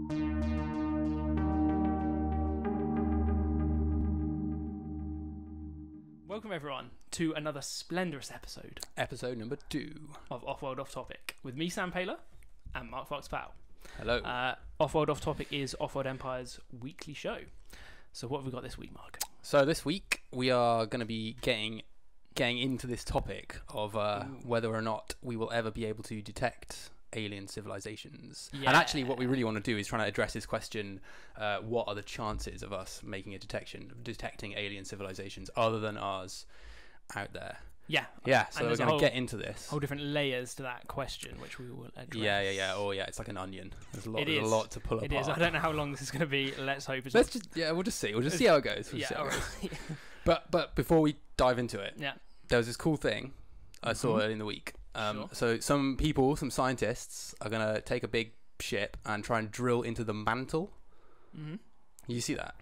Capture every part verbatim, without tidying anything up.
Welcome everyone to another splendorous episode Episode number two of Off-World Off-Topic with me, Sam Paler, and Mark Fox-Powell. Hello. Uh, Off-World Off-Topic is Off-World Empire's weekly show. So what have we got this week, Mark? So this week we are going to be getting getting into this topic of uh, whether or not we will ever be able to detect alien civilizations. Yeah. And actually what we really want to do is trying to address this question, uh, what are the chances of us making a detection, detecting alien civilizations other than ours out there? Yeah. Yeah, so And we're there's a going to whole- get into this. Whole different layers to that question, which we will address. Yeah, yeah, yeah. Oh, yeah, it's like an onion. There's a lot, It there's is. a lot to pull It apart. is. I don't know how long this is going to be. Let's hope it's Let's just, yeah, we'll just see. We'll just see how it goes. We'll yeah, see how all it goes. right. But, but before we dive into it, yeah. there was this cool thing I saw Mhm. earlier in the week. Um, Sure. So some people, some scientists, are going to take a big ship and try and drill into the mantle. Mm-hmm. You see that?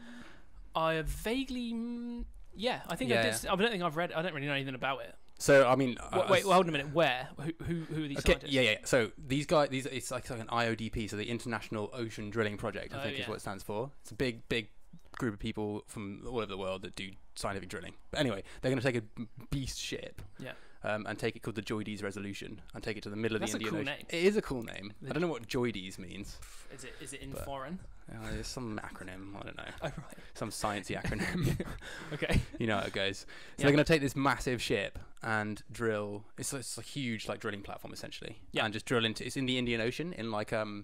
I vaguely... mm, Yeah, I think Yeah, I did. I don't think I've read... I don't really know anything about it. So, I mean... Wait, uh, wait well, hold on a minute. Where? Who, who, who are these Okay, scientists? yeah, yeah. So these guys, these it's like, it's like an I O D P, so the International Ocean Drilling Project, I Oh, think yeah. is what it stands for. It's a big, big group of people from all over the world that do scientific drilling. But anyway, they're going to take a beast ship, Yeah. um, and take it called the Joides Resolution, and take it to the middle of That's a the Indian cool Ocean. name. It is a cool name. The- I don't know what Joides means. Is it? Is it in But- foreign? Uh, it's some acronym. I don't know. Oh right. Some sciencey acronym. Okay. You know how it goes. So Yeah. they're going to take this massive ship and drill. It's, it's a huge like drilling platform essentially. Yeah. And just drill into. It's in the Indian Ocean in like um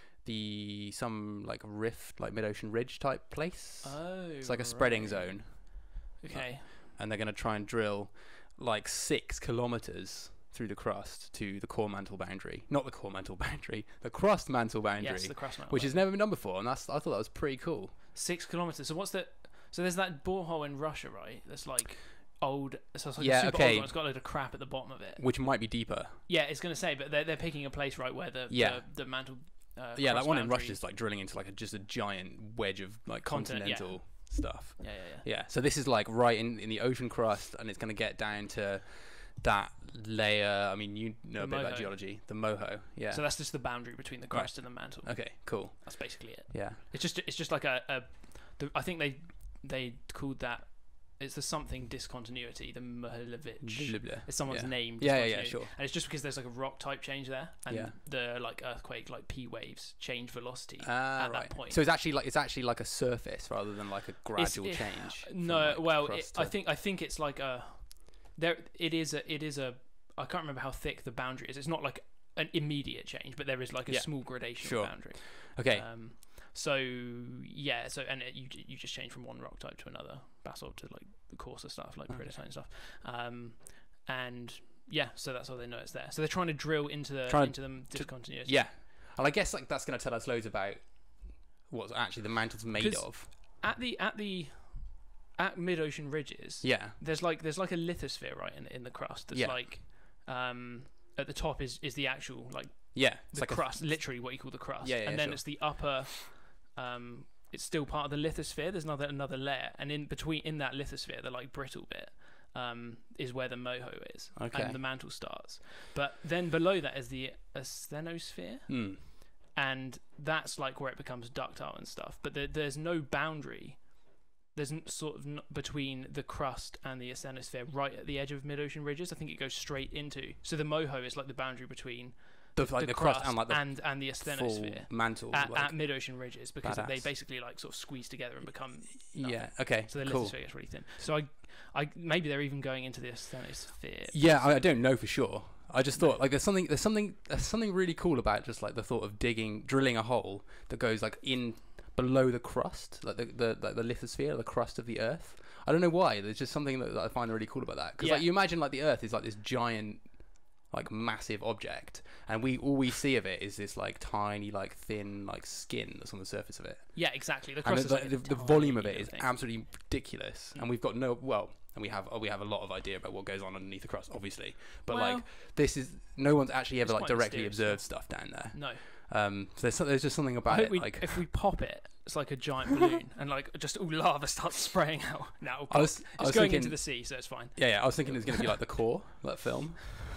the some like rift like mid ocean ridge type place. Oh. It's like a spreading right. zone, Okay. and they're going to try and drill like six kilometers through the crust to the core mantle boundary. Not the core mantle boundary, the crust mantle boundary. Yes, the crust mantle. which has never been done before, and that's I thought that was pretty cool. Six kilometers. So what's the? So there's that borehole in Russia, right? That's like old. So it's like Yeah, a super okay. old one. It's got a load of crap at the bottom of it. Which might be deeper. Yeah, it's going to say, but they're they're picking a place right where the Yeah. the, the mantle. Uh, Yeah, that crust one in boundary- Russia is like drilling into like a, just a giant wedge of like Continent, yeah. continental stuff. Yeah, yeah, yeah. Yeah, so this is like right in, in the ocean crust, and it's going to get down to that layer. I mean, you know The a bit about moho. geology. The moho, yeah. So that's just the boundary between the crust and the mantle. Okay, cool. That's basically it. Yeah. It's just it's just like a, a the, I think they they called that. It's the something discontinuity, the Milovic. Blah, blah. It's someone's yeah. name. Yeah, yeah, yeah, discontinuity. sure. And it's just because there's like a rock type change there, and Yeah. the like earthquake, like P waves, change velocity Ah, at right. that point. So it's actually like it's actually like a surface rather than like a gradual it- change. from, no, like, well, it, crust I to- think I think it's like a there. It is a it is a. I can't remember how thick the boundary is. It's not like an immediate change, but there is like a Yeah. small gradation Sure. boundary. Okay. Um, so yeah, so and it, you you just change from one rock type to another, basalt to like the coarser stuff, like Okay. peridotite and stuff. Um, and yeah, so that's how they know it's there. So they're trying to drill into the Trying into the discontinuity. yeah. And I guess like that's going to tell us loads about what actually the mantle's made 'Cause- of. At the at the at mid ocean ridges, Yeah. there's like there's like a lithosphere right in in the crust. That's Yeah. like um, at the top is is the actual like Yeah. It's the like a- crust, literally what you call the crust. Yeah, yeah, and yeah, then sure. it's the upper. Um, it's still part of the lithosphere. There's another another layer, and in between in that lithosphere, the like brittle bit, um, is where the moho is, Okay. and the mantle starts. But then below that is the asthenosphere, Hmm. and that's like where it becomes ductile and stuff. But there, there's no boundary. There's n- sort of n- between the crust and the asthenosphere, right at the edge of mid-ocean ridges. I think it goes straight into. So the moho is like the boundary between The, like the, the crust, crust and like the and, and the full asthenosphere mantle. at, like, at mid-ocean ridges, because they badass. basically like sort of squeeze together and become nothing. yeah. Okay. So the cool. lithosphere gets really thin. So I, I maybe they're even going into the asthenosphere. Yeah, I, I don't know for sure. I just thought like there's something there's something there's something really cool about just like the thought of digging drilling a hole that goes like in below the crust, like the the like the lithosphere, the crust of the Earth. I don't know why. There's just something that, that I find really cool about that. Because Yeah. like you imagine like the Earth is like this giant, like massive object, and we all we see of it is this like tiny, like thin, like skin that's on the surface of it. Yeah, exactly. The And crust the, is like the, a the volume of tiny it is thing. absolutely ridiculous, Mm. and we've got no well, and we have we have a lot of idea about what goes on underneath the crust, obviously. But Well, like this is no one's actually ever it's like quite directly mysterious. observed stuff down there. No. Um, so there's so- there's just something I about hope it. we, Like if we pop it, it's like a giant balloon, and like just all lava starts spraying out. Now I was I it's was going thinking, into the sea, so it's fine. yeah, yeah, I was thinking it was going to be like the core, that film.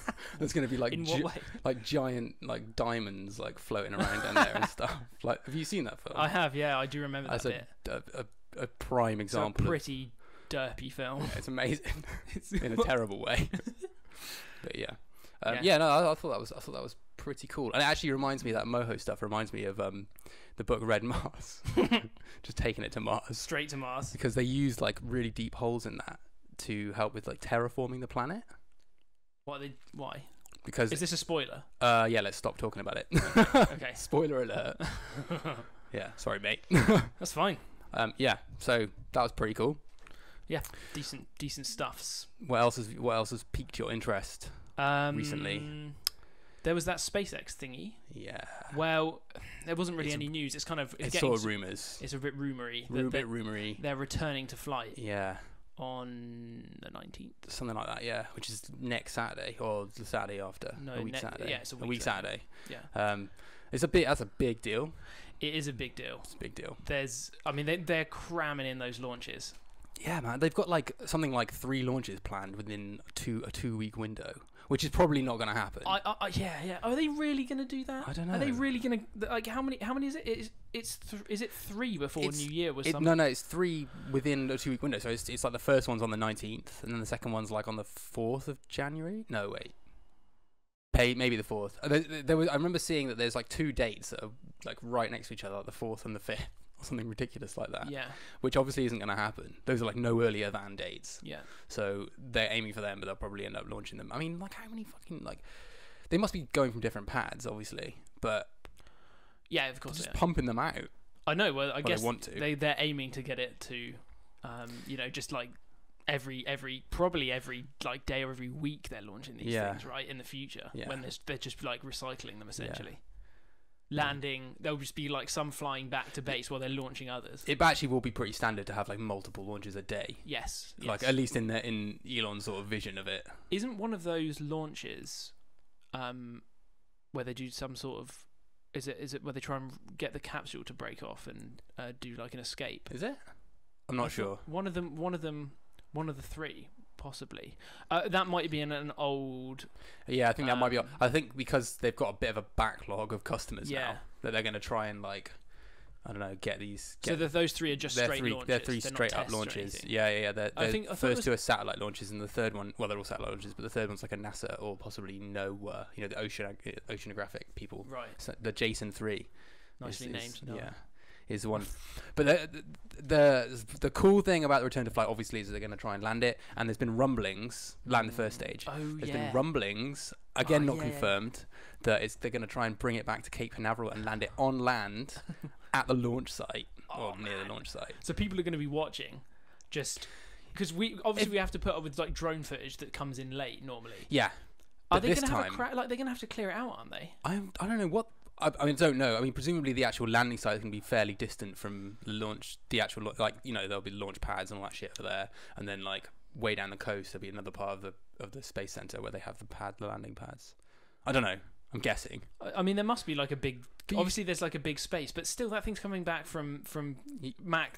There's going to be like In gi- what way? like giant like diamonds like floating around down there and stuff. Like, have you seen that film? I have, yeah, I do remember that That's bit. a, a, a prime It's a example. pretty derpy film. Of, yeah, it's amazing. It's in a terrible way. But yeah. Um, yeah, Yeah. no, I, I thought that was I thought that was pretty cool, and it actually reminds me that Moho stuff reminds me of um, the book Red Mars, just taking it to Mars Straight to Mars. because they used like really deep holes in that to help with like terraforming the planet. What they? Why? Because Is this a spoiler? uh, yeah, let's stop talking about it. Okay. Spoiler alert. Yeah, sorry, mate. That's fine. um, yeah, so that was pretty cool. Decent, decent stuffs. What else has What else has piqued your interest? Um, Recently. There was that SpaceX thingy. Yeah, Well, there wasn't really It's- any news. It's kind of it's, it's getting, sort of rumors. It's a bit rumory. Ru- that bit they're, rumory. they're returning to flight Yeah, on the nineteenth. something like that. Yeah, which is next Saturday or the Saturday after. No, a week ne- Saturday. yeah, it's a a week week Saturday. Yeah, Um, it's a bit. That's a big deal. it is a big deal. It's a big deal. There's, I mean, they, they're cramming in those launches. Yeah, man. They've got like something like three launches planned within a two a two week window, which is probably not going to happen. I, I, I, yeah, yeah. Are they really going to do that? I don't Are they know. really going to like how many? How many is it? It's, it's th- is it three before It's- New Year was It, something? no, no, it's three within a two week window. So it's, it's like the first one's on the nineteenth, and then the second one's like on the fourth of January. No, wait. Pay, maybe the fourth. Uh, There, there was. I remember seeing that there's like two dates that are like right next to each other, like the fourth and the fifth, or something ridiculous like that. Yeah, Which obviously isn't going to happen. Those are like no earlier than dates. yeah. So they're aiming for them, but they'll probably end up launching them. I mean, like how many fucking like they must be going from different pads, obviously, but Yeah, of course. just Yeah. pumping them out. I know. Well, I Well, guess they want to. they they're aiming to get it to, um, you know, just like every every probably every like day or every week they're launching these Yeah. things right in the future Yeah. when there's, they're just like recycling them essentially. Yeah. Landing, there'll just be like some flying back to base while they're launching others. It actually will be pretty standard to have like multiple launches a day. Yes, Like yes. at least in the in Elon's sort of vision of it. Isn't one of those launches, um, where they do some sort of, is it is it where they try and get the capsule to break off and uh, do like an escape? Is it? I'm not I sure. thought One of them, one of them, one of the three, possibly. Uh, that might be in an old. Yeah, I think that might be. Um, I think because they've got a bit of a backlog of customers Yeah. now that they're going to try and like, I don't know, get these. So Get, that those three are just they're straight three. launches. They're 3 They're not straight up tests or launches. anything. Yeah, yeah, yeah. They're, I they're think- I thought it first was- two are satellite launches, and the third one, well, they're all satellite launches, but the third one's like a NASA or possibly NOAA. You know, the ocean oceanographic people. Right. So the Jason three. Nicely is, named. is- No. Yeah, is one. But the, the the cool thing about the return to flight, obviously, is they're going to try and land it. And there's been rumblings, land the first stage. Oh There's yeah. been rumblings, again Oh, not yeah, yeah. confirmed, that it's they're going to try and bring it back to Cape Canaveral and land it on land at the launch site, Oh, or near man. the launch site. So people are going to be watching, just because we obviously If- we have to put up with like drone footage that comes in late normally. Yeah, Are but they this going to have a time, cra- like they're going to have to clear it out, aren't they? I I don't know what. I, I mean, I don't know. I mean, presumably the actual landing site is going to be fairly distant from the launch. The actual lo- like you know there'll be launch pads and all that shit over there, and then like way down the coast there'll be another part of the of the space center where they have the pad, the landing pads. I don't know. I'm guessing. I- I mean, there must be like a big. But you- Obviously, there's like a big space, but still, that thing's coming back from from Mach.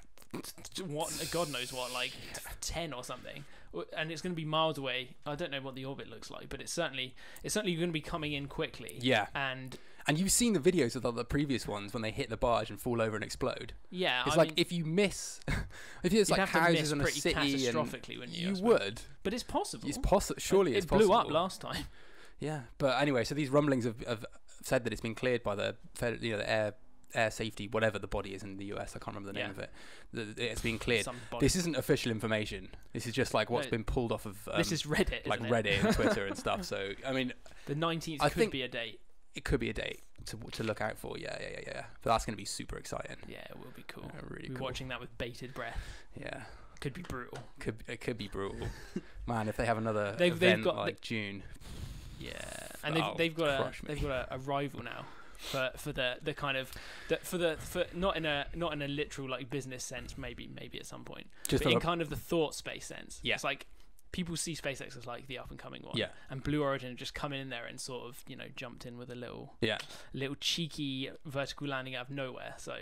What God knows what, like ten or something, and it's going to be miles away. I don't know what the orbit looks like, but it's certainly it's certainly going to be coming in quickly. Yeah, And and you've seen the videos of the, the previous ones when they hit the barge and fall over and explode. yeah, It's I like mean, if you miss, if it's you'd like have to houses miss in a pretty city, and catastrophically, wouldn't you? I you suppose? would. But it's possible. It's possible. Surely it, it's it blew possible. up last time. Yeah, but anyway, so these rumblings have, have said that it's been cleared by the fed- you know the air air safety whatever the body is in the U S. I can't remember the name Yeah. of it. The, it's been cleared. Some body. This isn't official information. This is just like what's No, been pulled off of um, this is Reddit, like isn't it? Reddit and Twitter and stuff. So I mean, The nineteenth I could think- be a date. it could be a date to to look out for. Yeah, yeah, yeah, yeah. But that's going to be super exciting. Yeah, it will be cool. Yeah, really We're cool. watching that with bated breath. Yeah, Could be brutal. could it could be brutal, man. If they have another They've- they've event got- like June, Yeah, and they've That'll they've got a crush me. they've got a, a rival now for for the the kind of the, for the for not in a not in a literal like business sense, maybe maybe at some point, just but for in a, kind of the thought space sense. Yeah. It's like people see SpaceX as like the up and coming one. Yeah. And Blue Origin have just come in there and sort of, you know, jumped in with a little yeah. little cheeky vertical landing out of nowhere. So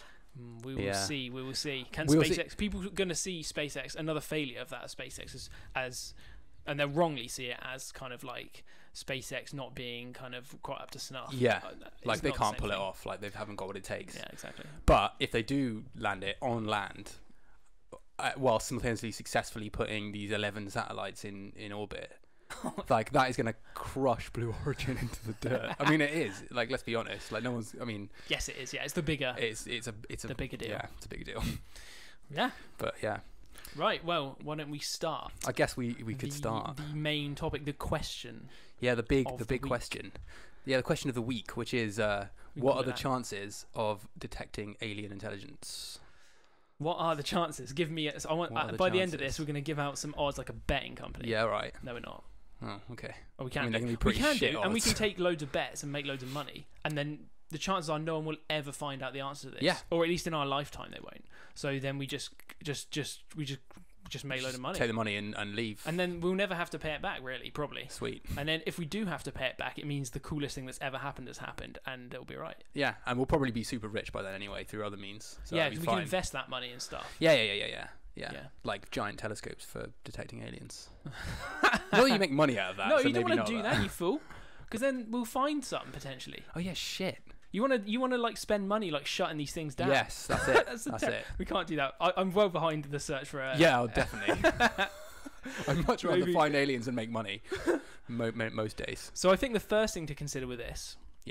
mm, we will Yeah. see. We will see. Can We'll see. SpaceX people are going to see SpaceX another failure of that of SpaceX as, as and they'll wrongly see it as kind of like SpaceX not being kind of quite up to snuff. Yeah, Uh, it's like they not the can't same pull it thing. off. Like they haven't got what it takes. Yeah, exactly. But if they do land it on land, uh, while simultaneously successfully putting these eleven satellites in in orbit, like that is going to crush Blue Origin into the dirt. I mean, it is. Like, let's be honest. Like, no one's. I mean, Yes, it is. Yeah, it's the bigger. it's it's a it's a The bigger deal. Yeah, it's a big deal. Yeah. But yeah, Right. Well, why don't we start? I guess we we could the, start. the main topic, the question. Yeah, the big of the the big week. question. Yeah, the question of the week, which is, uh, We what call are it the that. chances of detecting alien intelligence? What are the chances? Give me. A, so I want. What Uh, are the by the end of chances? this, we're going to give out some odds, like a betting company. Yeah, right. No, we're not. Oh, okay. Or we I can. mean, they're do. gonna be we pretty can shit do, and we odds. can take loads of bets and make loads of money, and then the chances are no one will ever find out the answer to this. Yeah. Or at least in our lifetime, they won't. So then we just, just, just, we just, just make load of money, Take the money and, and leave. and then we'll never have to pay it back, really, probably. Sweet. And then if we do have to pay it back, it means the coolest thing that's ever happened has happened, and it'll be right. Yeah, and we'll probably be super rich by then anyway through other means. So yeah, that'll because be we fine. can invest that money in stuff. Yeah, yeah, yeah, yeah, yeah, yeah. Yeah. Like giant telescopes for detecting aliens. Not that you make money out of that. no, so you don't maybe want to not do that, you fool. Because then we'll find something potentially. Oh yeah, shit. You want to, you want to like spend money like shutting these things down. Yes, that's it. That's, that's the te- it. We can't do that. I, I'm well behind the search for a. Yeah, I'll definitely. I'd much rather Maybe. find aliens and make money. Mo- mo- most days. So I think the first thing to consider with this, Yeah.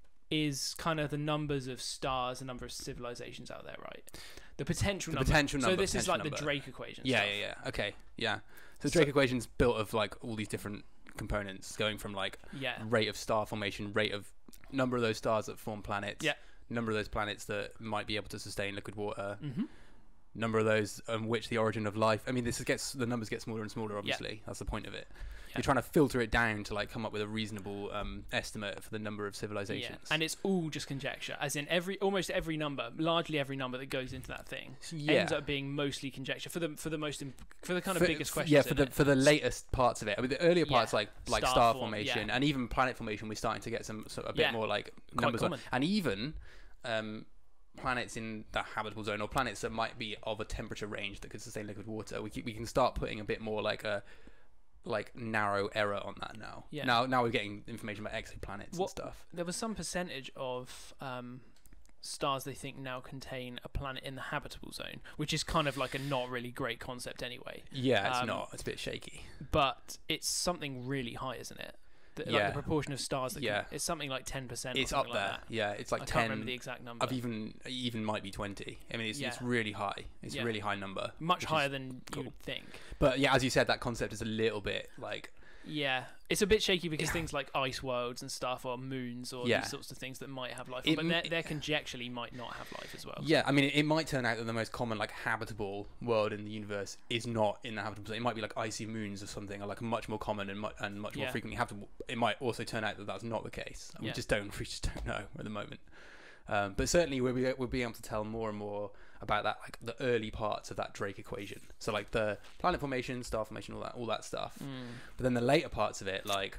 is kind of the numbers of stars, the number of civilizations out there, right? The potential The number. potential number. So this is potential like the number. Drake equation. Yeah, stuff. yeah, yeah. Okay, yeah. So the So- Drake equation's built of like all these different components, going from like Yeah. rate of star formation, rate of number of those stars that form planets, Yeah. number of those planets that might be able to sustain liquid water, Mm-hmm. number of those um, which the origin of life. I mean, this is gets the numbers get smaller and smaller. Obviously, that's the point of it. Yeah. You're trying to filter it down to like come up with a reasonable um, estimate for the number of Yeah. civilizations. And it's all just conjecture, as in every almost every number, largely every number that goes into that thing yeah. ends up being mostly conjecture for the for the most imp- for the kind of For- biggest f- questions. Yeah, for in the it. for the latest parts of it. I mean, the earlier Yeah. parts like like Star star, form, formation yeah. and even planet formation, we're starting to get some sort of a bit Yeah. more like Quite numbers on, common. and even um, planets in the habitable zone or planets that might be of a temperature range that could sustain liquid water. We keep, we can start putting a bit more like a like narrow error on that now. Yeah. Now now we're getting information about exoplanets and What- stuff. There was some percentage of um, stars they think now contain a planet in the habitable zone, which is kind of like a not really great concept anyway. Yeah, it's um, not. It's a bit shaky. But it's something really high, isn't it? The, Like Yeah. the proportion of stars that Yeah. can, it's something like ten percent. It's or up something there. Like that. Yeah, it's like I ten. can't remember the exact number. I've even even might be twenty. I mean, it's it's Yeah. really high. It's Yeah. a really high number. Much which higher is- than cool. you would think. But yeah, as you said, that concept is a little bit like Yeah, it's a bit shaky because things like ice worlds and stuff, or moons, or Yeah. these sorts of things that might have life, It but m- they're, they're conjecturally might not have life as well. yeah. I mean, it, it might turn out that the most common like habitable world in the universe is not in the habitable zone. It might be like icy moons or something, or like much more common and much and much more Yeah. frequently habitable. It might also turn out that that's not the case. And Yeah. We just don't. We just don't know at the moment. Um, but certainly we'll be we'll be able to tell more and more about that, like the early parts of that Drake equation. So like the planet formation, star formation, all that, all that stuff. Mm. But then the later parts of it, like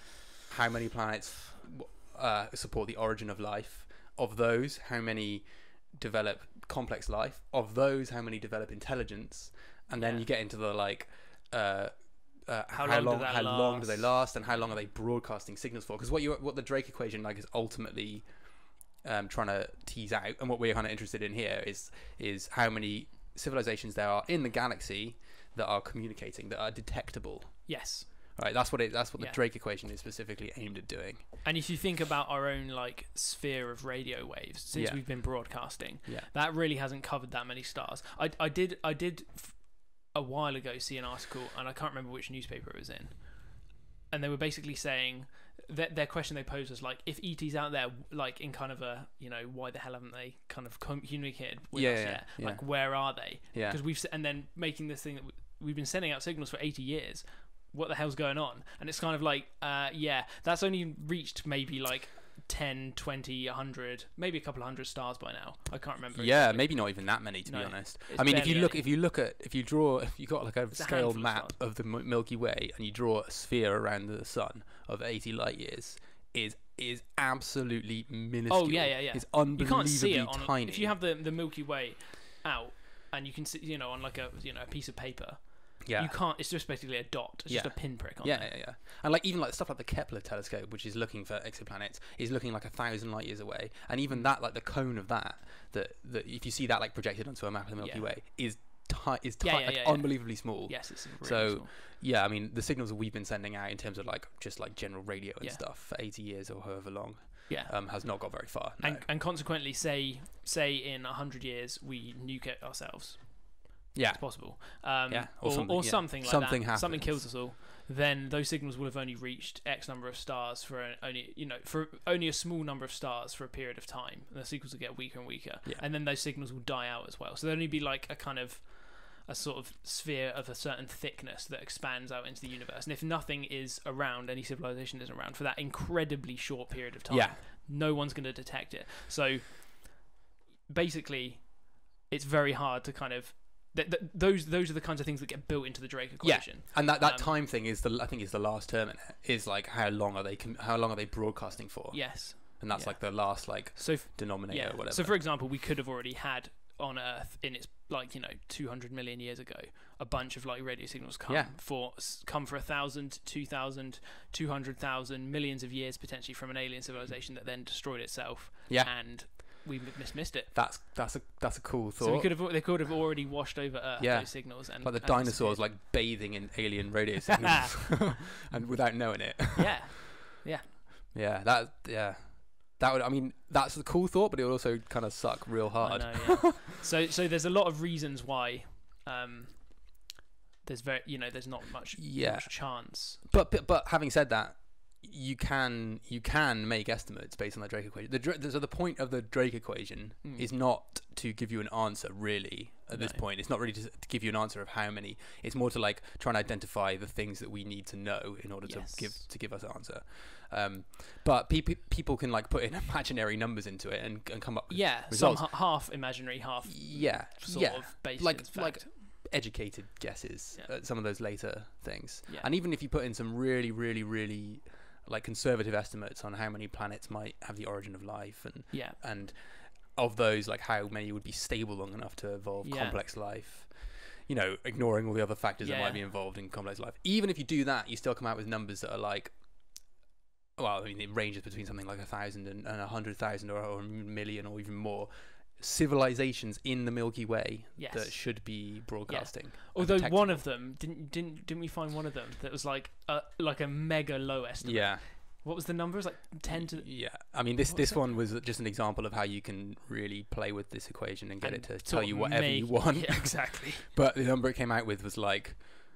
how many planets uh, support the origin of life? Of those, how many develop complex life? Of those, how many develop intelligence? And then Yeah. you get into the like, uh, uh, How how, long do long, they how long do they last? last, and how long are they broadcasting signals for? Because what you what the Drake equation like is ultimately um, trying to tease out, and what we're kind of interested in here is is how many civilizations there are in the galaxy that are communicating, that are detectable. Yes. Right, that's what it. That's what Yeah. the Drake equation is specifically aimed at doing. And if you think about our own like sphere of radio waves since Yeah. we've been broadcasting, Yeah. that really hasn't covered that many stars. I, I did I did f- a while ago see an article, and I can't remember which newspaper it was in, and they were basically saying that their question they posed was like, if E T's out there, like in kind of a, you know, why the hell haven't they kind of communicated with Yeah, us yeah, yet? yeah. Like, where are they? Yeah. Because we've s- and then making this thing that we- we've been sending out signals for eighty years. What the hell's going on? And it's kind of like, uh, yeah, that's only reached maybe like ten, twenty, one hundred, maybe a couple of hundred stars by now. I can't remember. Yeah, exactly. maybe not even that many to No, be honest. it's I mean, if you barely look, any. if you look at, if you draw, if you got like a a scale handful of map of the M- Milky Way and you draw a sphere around the sun of eighty light years, is is absolutely minuscule. Oh yeah, yeah, yeah. It's You unbelievably can't see it on tiny. if you have the the Milky Way out, and you can see, you know, on like a you know a piece of paper. Yeah. You can't. It's just basically a dot. It's Yeah. just a pinprick on Yeah, there. yeah, yeah. And like even like stuff like the Kepler telescope, which is looking for exoplanets, is looking like a thousand light years away. And even that, like the cone of that, that that if you see that like projected onto a map of the Milky Yeah. Way, is ti- is ti- Yeah, yeah, like yeah, yeah. unbelievably small. Yes, it's really So, small. Yeah, I mean the signals that we've been sending out in terms of like just like general radio and Yeah. stuff for eighty years or however long, Yeah. um, has not got very far. No. And, and consequently, say say in a hundred years we nuke it ourselves. yeah, It's possible. Um, Yeah, or, or or something, something, yeah. like Something that. Something happens. kills us all. Then those signals will have only reached X number of stars for a, only you know for only a small number of stars for a period of time. And the signals will get weaker and weaker, Yeah. and then those signals will die out as well. So there'll only be like a kind of a sort of sphere of a certain thickness that expands out into the universe. And if nothing is around, any civilization isn't around for that incredibly short period of time, Yeah. no one's going to detect it. So basically, it's very hard to kind of th- th- those those are the kinds of things that get built into the Drake Yeah. equation. And that, that Um, time thing is the I think is the last term in it. Is like how long are they com- how long are they broadcasting for? Yes. And that's Yeah. like the last like So f- denominator yeah. or whatever. So for example, we could have already had on Earth in its like you know two hundred million years ago a bunch of like radio signals come Yeah. for s- come for a thousand, two thousand, two hundred thousand millions of years potentially from an alien civilization that then destroyed itself. Yeah. And we m- missed it. that's that's a that's a cool thought. So we could have they could have already washed over Earth Yeah. those signals and like the and dinosaurs disappeared. like bathing in alien radio signals and without knowing it. yeah. Yeah, that yeah. That would I mean that's a cool thought, but it would also kind of suck real hard. I know, yeah. so so there's a lot of reasons why um there's very you know there's not much, Yeah. much chance. But, but but having said that, you can you can make estimates based on the Drake equation. The Dra- so the point of the Drake equation Mm. is not to give you an answer really at this No. point. It's not really to, to give you an answer of how many. It's more to like try and identify the things that we need to know in order Yes. to give to give us an answer. Um, but people people can like put in imaginary numbers into it and, and come up with Yeah, results. some h- half imaginary, half yeah sort yeah of based Like- in fact. like educated guesses Yeah. at some of those later things. Yeah. And even if you put in some really, really, really like conservative estimates on how many planets might have the origin of life, and yeah, and of those, like how many would be stable long enough to evolve Yeah. complex life, you know, ignoring all the other factors that Yeah. might be involved in complex life. Even if you do that, you still come out with numbers that are like, well, I mean, it ranges between something like a thousand and, and a hundred thousand, or, or a million, or even more civilizations in the Milky Way Yes. that should be broadcasting. and although detecting. one of them didn't didn't didn't we find one of them that was like a like a mega low estimate. Yeah. What was the number? It was like ten to Yeah, I mean this What this was it? one was just an example of how you can really play with this equation and get and it to sort tell of you whatever make- you want. Yeah, exactly. But the number it came out with was like,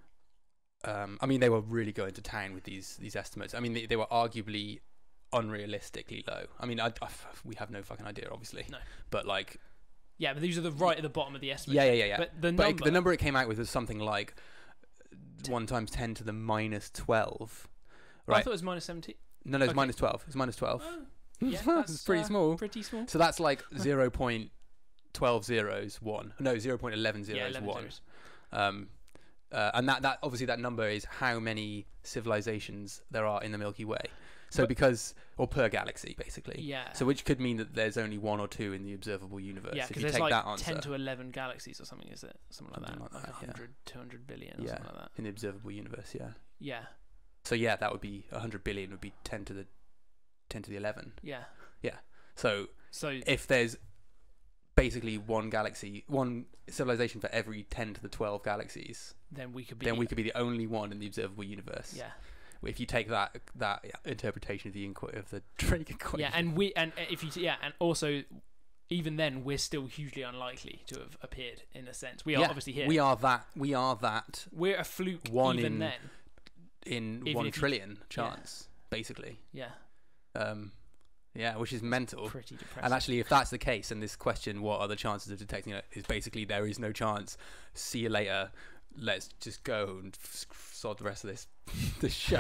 um, I mean they were really going to town with these these estimates. I mean they, they were arguably unrealistically low. I mean I, I- we have no fucking idea, obviously. No. But like, Yeah, but these are the right at the bottom of the estimate. yeah, yeah, yeah, yeah. But the But number, it, the number it came out with was something like one times ten to the minus twelve. Oh, I Right? thought it was minus seventy. No, no, it's okay. minus twelve. It's minus twelve. Oh, yeah, that's It's pretty uh, small. Pretty small. So that's like zero point twelve zeros one. No, zero point eleven Yeah, zeros eleven one. zeros. Um, uh, and that, that obviously that number is how many civilizations there are in the Milky Way. So But- because or per galaxy basically. Yeah. So which could mean that there's only one or two in the observable universe. yeah, if because you there's take like that answer ten to eleven galaxies or something, is it? Something like Something that. like Like, that, yeah. one hundred, two hundred billion or Yeah. something like that. in the observable universe, yeah. Yeah. So yeah, that would be one hundred billion would be ten to the ten to the eleven. Yeah. So So if there's basically one galaxy, one civilization for every ten to the twelve galaxies, then we could be. then we could be the only one in the observable universe. Yeah. If you take that that interpretation of the inqu- of the Drake equation. Yeah, and we and if you yeah, and also even then we're still hugely unlikely to have appeared in a sense. We are Yeah, obviously here. we are that we are that We're a fluke one even in- then. in Even one if you- trillion chance, basically. Yeah. Um, yeah, which is mental. Pretty depressing. And actually, if that's the case, then this question, what are the chances of detecting it, is basically there is no chance. See you later. Let's just go and f- sod the rest of this this show.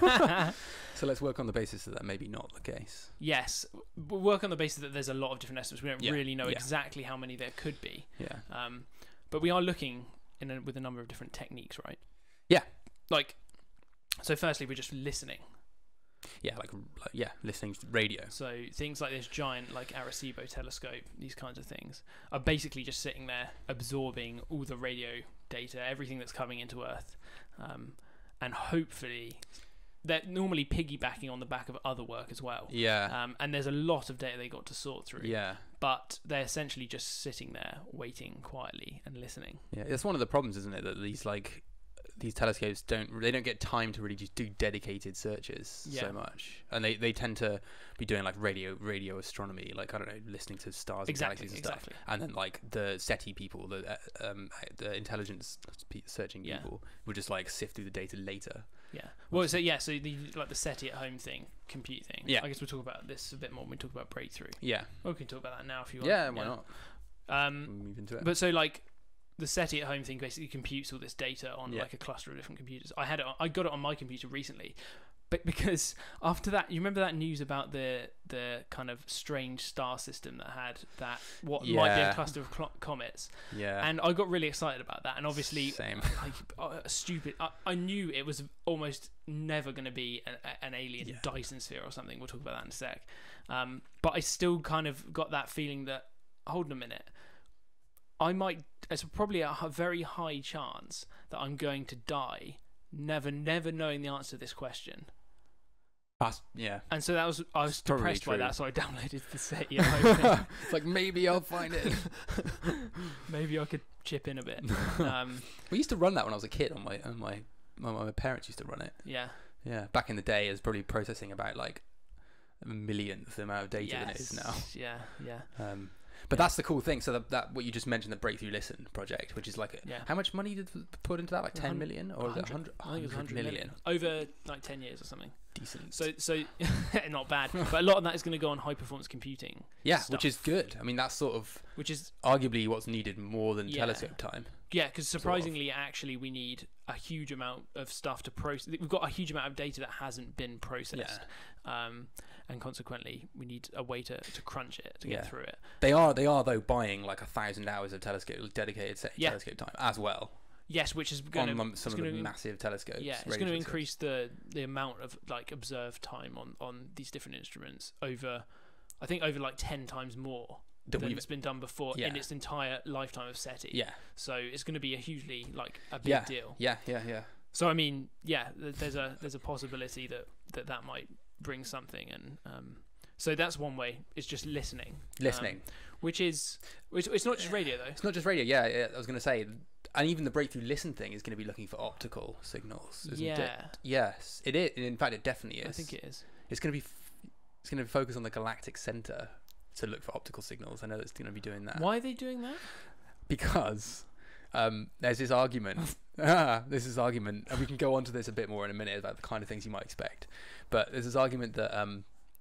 So let's work on the basis that that may be not the case. Yes, we'll work on the basis that there's a lot of different estimates. We don't Yeah, really know yeah. exactly how many there could be, Yeah. um, but we are looking in a, with a number of different techniques, right? Yeah. Like, so firstly, we're just listening. Yeah, like, like yeah, listening to radio. So things like this giant like Arecibo telescope, these kinds of things, are basically just sitting there absorbing all the radio data, everything that's coming into Earth, um, and hopefully they're normally piggybacking on the back of other work as well. Yeah. Um, and there's a lot of data they got to sort through. Yeah. But they're essentially just sitting there waiting quietly and listening. Yeah, it's one of the problems, isn't it, that these like these telescopes don't they don't get time to really just do dedicated searches Yeah. so much, and they, they tend to be doing like radio radio astronomy, like I don't know, listening to stars Exactly, and galaxies and exactly. stuff, and then like the SETI people, the uh, um the intelligence pe- searching Yeah. people would just like sift through the data later. Yeah. Well, so yeah, so the like the SETI at home thing, compute thing. Yeah. I guess we'll talk about this a bit more when we talk about breakthrough. Yeah. Well, we can talk about that now if you want. Yeah, why not? Um, We'll move into it. but so like the SETI at home thing basically computes all this data on Yeah. like a cluster of different computers. I had it. On, I got it on my computer recently, but because after that, you remember that news about the the kind of strange star system that had that what might be a Yeah. cluster of cl- comets, Yeah. and I got really excited about that. And obviously, Same. like uh, stupid. I, I knew it was almost never going to be an, an alien Yeah. Dyson sphere or something. We'll talk about that in a sec. Um, but I still kind of got that feeling that hold on a minute. I might. It's probably a h- very high chance that I'm going to die, never, never knowing the answer to this question. That's, yeah. And so that was I was Probably depressed by true. that, so I downloaded the SETI at home thing. It's like maybe I'll find it. Maybe I could chip in a bit. Um, We used to run that when I was a kid. On my on my my, my parents used to run it. yeah. Yeah, back in the day, it was probably processing about like a millionth the amount of data than it is now. Yeah, yeah. Um, but Yeah. that's the cool thing. So that, that what you just mentioned, the Breakthrough Listen project, which is like, a, Yeah. how much money did you put into that? Like A ten hun- million or is it hundred- hundred? I think it was one hundred million. million over like ten years or something. Decent. So, so not bad, but a lot of that is going to go on high performance computing, yeah, stuff. which is good. I mean, that's sort of which is arguably what's needed more than Yeah. telescope time. yeah, because of. surprisingly, actually, we need a huge amount of stuff to process. We've got a huge amount of data that hasn't been processed, um, and consequently, we need a way to, to crunch it to get Yeah. through it. They are they are though buying like a thousand hours of telescope dedicated set Yeah. telescope time as well Yes, which is going on to um, some of the massive telescopes. yeah, it's radio going to telescopes. increase the the amount of like observed time on on these different instruments over, I think over like ten times more That than we've- it's been done before Yeah. in its entire lifetime of SETI. Yeah, So it's going to be a hugely like a big Yeah. deal. yeah, yeah, yeah. So I mean, yeah, th- there's a there's a possibility that that, that might bring something, and um, so that's one way. It's just listening, Listening. um, which is which, it's not just radio though. It's not just radio. Yeah, yeah, I was going to say, and even the Breakthrough Listen thing is going to be looking for optical signals. Isn't Yeah, It? Yes, it is. In fact, it definitely is. I think it is. It's going to be. F- it's going to focus on the galactic center to look for optical signals. I know it's going to be doing that. Why are they doing that? Because um, there's this argument. ah, there's this argument, and we can go on to this a bit more in a minute about the kind of things you might expect. But there's this argument that um,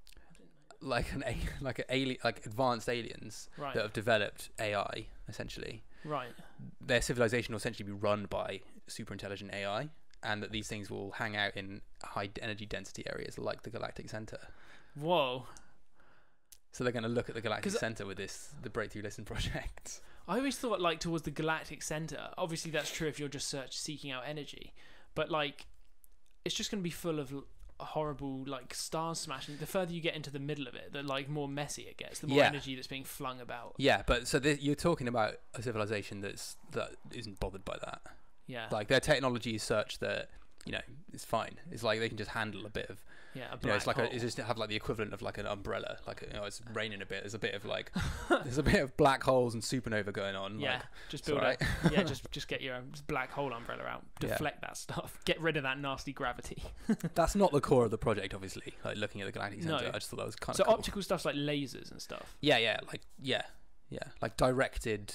like an a- like an alien, like advanced aliens Right, that have developed A I essentially, right. their civilization will essentially be run by super intelligent A I, and that these things will hang out in high energy density areas like the galactic center. Whoa. So they're going to look at the galactic 'Cause- center with this the Breakthrough Listen project. I always thought like towards the galactic center. Obviously, that's true if you're just search seeking out energy, but like, it's just going to be full of l- horrible like stars smashing. The further you get into the middle of it, the like more messy it gets. The more Yeah. energy that's being flung about. Yeah, but so th- you're talking about a civilization that's that isn't bothered by that. Yeah, Like their technology is such that you know it's fine. It's like they can just handle a bit of yeah. A you know it's black like a, hole. it's just have like the equivalent of like an umbrella. Like you know it's raining a bit. There's a bit of like there's a bit of black holes and supernova going on. Yeah, like, just it's build alright. a yeah, just just get your um, black hole umbrella out, Yeah. deflect that stuff, get rid of that nasty gravity. That's not the core of the project, obviously. Like looking at the galactic No. center, I just thought that was kind So of cool. optical stuff's like lasers and stuff. Yeah, yeah, like yeah, yeah, like directed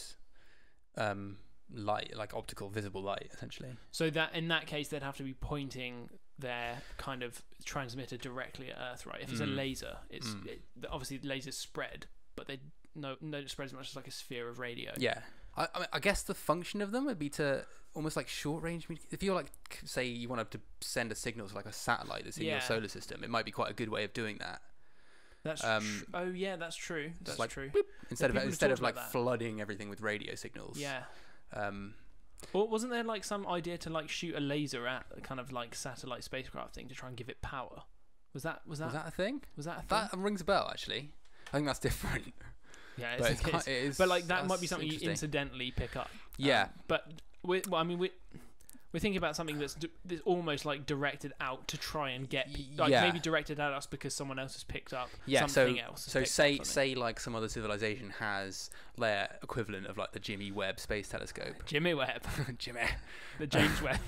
um light, like optical visible light, essentially. So that in that case, they'd have to be pointing their kind of transmitter directly at Earth, right? If it's a Mm. laser, it's Mm. it, obviously lasers spread, but they no no don't spread as much as like a sphere of radio. Yeah, I, I, mean, I guess the function of them would be to almost like short range. commu- If you're like, c- say, you want to send a signal to like a satellite that's in Yeah. your solar system, it might be quite a good way of doing that. That's Um, tr- oh yeah, that's true. That's like, true. Instead people of have instead talked of like about that. flooding everything with radio signals. Yeah. Um, Or wasn't there like some idea to like shoot a laser at a kind of like satellite spacecraft thing to try and give it power? Was that was that Was that a thing? was that a thing? That rings a bell, actually. I think that's different. Yeah, But it's, it's it's, ki- it is- but like that might be that's something you interesting. incidentally pick up. Yeah. Um, but we well, I mean we. We're thinking about something that's, d- that's almost like directed out to try and get, pe- like Yeah. maybe directed at us because someone else has picked up Yeah, something so else. has so picked up say something. say like some other civilization has their equivalent of like the Jimmy Webb Space Telescope. Jimmy Webb, Jimmy. the James Webb.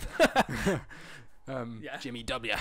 um, Yeah. Jimmy W.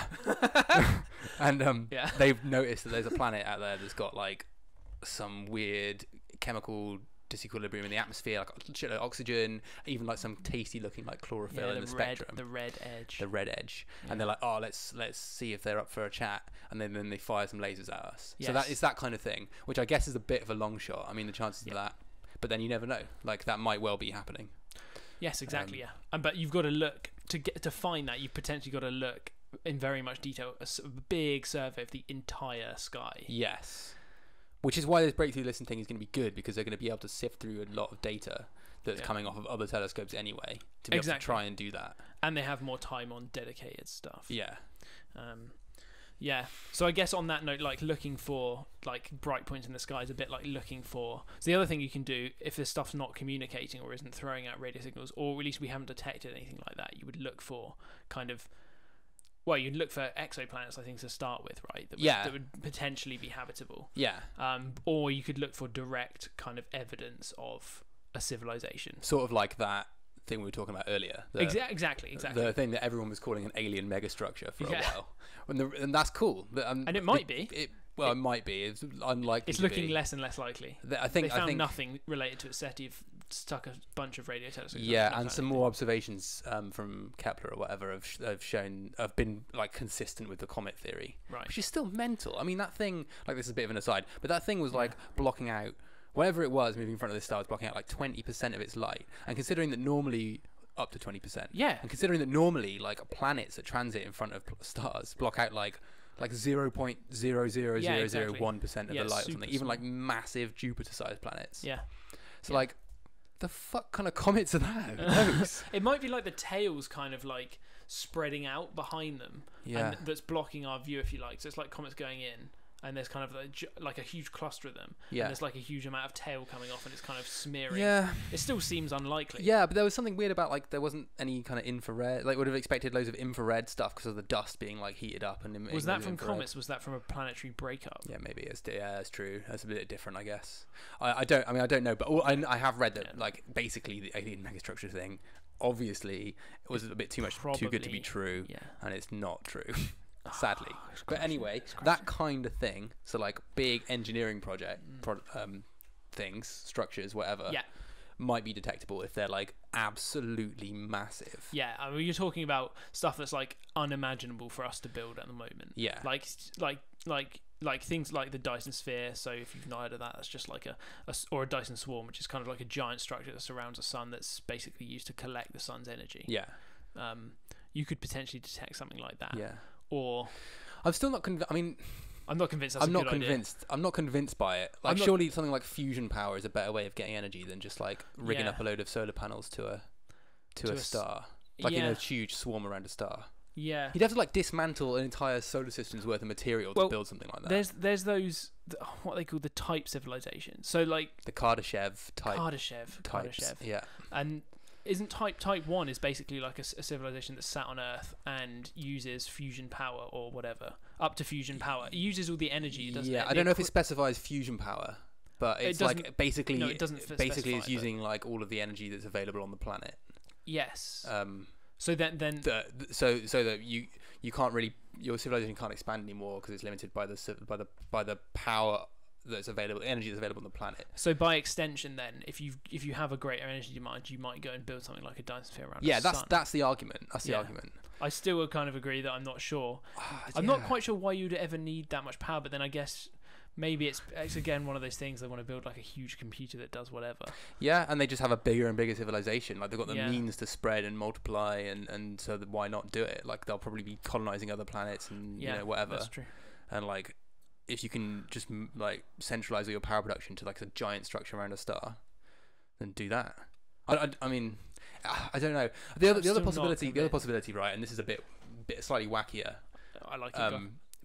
and um, Yeah. they've noticed that there's a planet out there that's got like some weird chemical disequilibrium in the atmosphere, like shitload of oxygen, even like some tasty looking like chlorophyll Yeah, in the the red, spectrum. the red edge. The red edge, Yeah. and they're like, oh, let's let's see if they're up for a chat, and then, then they fire some lasers at us. So Yes. that is that kind of thing, which I guess is a bit of a long shot. I mean, the chances Yeah. of that, but then you never know. Like that might well be happening. Yes, exactly. Um, yeah, and but you've got to look to get to find that. You've potentially got to look in very much detail, a sort of big survey of the entire sky. Yes, which is why this breakthrough listen thing is going to be good, because they're going to be able to sift through a lot of data that's Yeah. coming off of other telescopes anyway to be able Exactly. to try and do that. And they have more time on dedicated stuff. Yeah. Um, yeah. So I guess on that note, like looking for like bright points in the sky is a bit like looking for. So the other thing you can do if this stuff's not communicating or isn't throwing out radio signals, or at least we haven't detected anything like that, you would look for kind of. Well, you'd look for exoplanets, I think, to start with, right? That would, Yeah. That would potentially be habitable. Yeah. Um, or you could look for direct kind of evidence of a civilization. Sort of like that thing we were talking about earlier. The, Exa- exactly, exactly. The thing that everyone was calling an alien megastructure for Yeah. a while, and, the, and that's cool. But, um, And it might be. It, well, it, It- might be. It's unlikely. it's to looking be. less and less likely. The- I think. They found I think. nothing related to it. SETI have stuck a bunch of radio telescopes. Yeah, not and found some anything. more observations um, from Kepler or whatever have, sh- have shown have been like consistent with the comet theory, Right. which is still mental. I mean, that thing. Like, this is a bit of an aside, but that thing was Yeah. like blocking out whatever it was moving in front of this star was blocking out like twenty percent of its light, and considering that normally up to twenty percent. Yeah. And considering that normally, like, planets that transit in front of pl- stars block out like like zero point zero zero Yeah, zero exactly. zero one percent of Yeah, the light or super something. Even small. like massive Jupiter-sized planets. Yeah. So Yeah. like, the fuck kind of comets are that? Who knows? It might be like the tails kind of like spreading out behind them. Yeah. And that's blocking our view, if you like. So it's like comets going in, and there's kind of like, ju- like a huge cluster of them. Yeah. And there's like a huge amount of tail coming off, and it's kind of smearing. Yeah. It still seems unlikely. Yeah, but there was something weird about like there wasn't any kind of infrared. Like, would have expected loads of infrared stuff because of the dust being like heated up and. Was that from infrared. comets? Was that from a planetary breakup? Yeah, maybe it's yeah, that's true. That's a bit different, I guess. I, I don't. I mean, I don't know, but all, I, I have read that Yeah. like basically the alien megastructure thing, obviously, it was a bit too much, too good to be Probably, true, Yeah. and it's not true, sadly. It's But crazy. anyway, It's crazy. that kind of thing. So like big engineering project, Mm. pro, um, things, structures, whatever. Yeah. Might be detectable if they're like absolutely massive. Yeah, I mean, you're talking about stuff that's like unimaginable for us to build at the moment. Yeah. Like, like, like, like things like the Dyson Sphere. So if you've not heard of that, that's just like a, a s- or a Dyson Swarm, which is kind of like a giant structure that surrounds a sun that's basically used to collect the sun's energy. Yeah. Um, you could potentially detect something like that. Yeah. Or I'm still not convinced. I mean, I'm not convinced that's I'm a not good idea. convinced. I'm not convinced by it. Like, I'm not- surely something like fusion power is a better way of getting energy than just like rigging Yeah. up a load of solar panels to a to, To a a s- star, like in yeah. a huge swarm around a star. Yeah. You'd have to like dismantle an entire solar system's worth of material Well, to build something like that. There's there's those th- what they call the type civilization. So like The Kardashev type Kardashev, types. Kardashev, Yeah. and isn't type type one is basically like a, s- a civilization that's sat on Earth and uses fusion power or whatever up to fusion power. It uses all the energy, doesn't yeah. it? I The don't know if it equi- specifies fusion power, but It it's like doesn't- basically no, it doesn't f- basically it's specify, but- using like all of the energy that's available on the planet. Yes. Um. so then then The, th- so so that you you can't really your civilization can't expand anymore because it's limited by the civ- by the by the power that's available, energy that's available on the planet. so by extension, then if you if you have a greater energy demand, you might go and build something like a Dyson Sphere around Yeah, the that's sun. that's the argument. That's the Yeah. argument. I still would kind of agree that I'm not sure. Ah, I'm not yeah. quite sure why you'd ever need that much power, but then I guess maybe it's, it's again one of those things they want to build like a huge computer that does whatever. Yeah, and they just have a bigger and bigger civilization. Like they've got the Yeah. means to spread and multiply, and and so that why not do it? Like they'll probably be colonizing other planets and Yeah, you know whatever. That's true. And like if you can just m- like centralize all your power production to like a giant structure around a star, then do that. I, I, I mean, ah, I don't know. The other I'm the other still not possibility, the other convinced. possibility, right? And this is a bit bit slightly wackier. I like it. Um,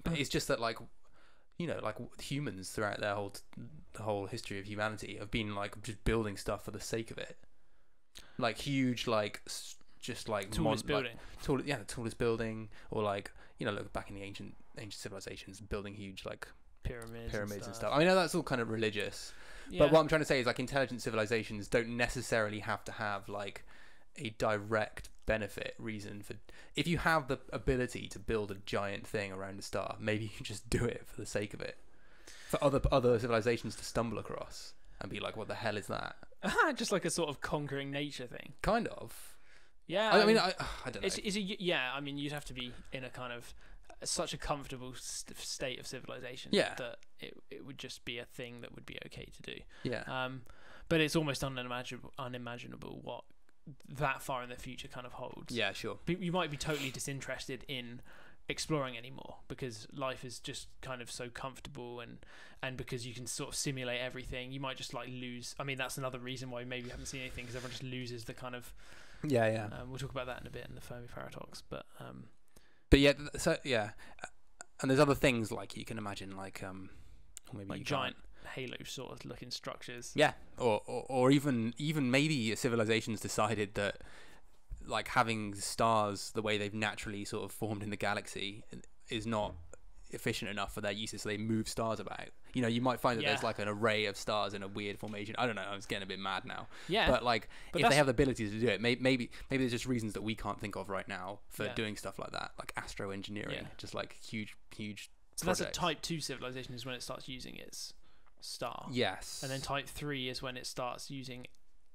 it's just that like, you know, like humans throughout their whole the whole history of humanity have been like just building stuff for the sake of it, like huge like s- just like Tallest mon- building. like, tall, yeah, the tallest building, or like, you know, look back in the ancient ancient civilizations, building huge like Pyramids, pyramids and and stuff. stuff. I mean, that's all kind of religious. Yeah. But what I'm trying to say is like intelligent civilizations don't necessarily have to have like a direct benefit reason for. If you have the ability to build a giant thing around a star, maybe you can just do it for the sake of it. For other other civilizations to stumble across and be like, what the hell is that? Just like a sort of conquering nature thing. Kind of. Yeah. I, I mean, I, I don't know. It's, it's a, yeah, I mean, you'd have to be in a kind of such a comfortable st- state of civilization Yeah. that it it would just be a thing that would be okay to do. Yeah. Um, but it's almost unimaginable, unimaginable what that far in the future kind of holds. Yeah, sure. But you might be totally disinterested in exploring anymore because life is just kind of so comfortable, and and because you can sort of simulate everything, you might just like lose. I mean, that's another reason why maybe you haven't seen anything, because everyone just loses the kind of. Yeah, yeah. Um, we'll talk about that in a bit in the Fermi paradox, but. Um, But yeah, th- so yeah, and there's other things like you can imagine, like um, or maybe like you giant halo sort of looking structures. can't. Yeah, or, or or even even maybe civilizations decided that like having stars the way they've naturally sort of formed in the galaxy is not efficient enough for their uses, so they move stars about. You know, you might find that Yeah. there's like an array of stars in a weird formation. I don't know. I was getting a bit mad now. Yeah. But like, But if that's- they have the ability to do it, maybe maybe maybe there's just reasons that we can't think of right now for Yeah. doing stuff like that, like astro engineering, Yeah. just like huge huge. So that's a projects. type two civilization is when it starts using its star. Yes. And then type three is when it starts using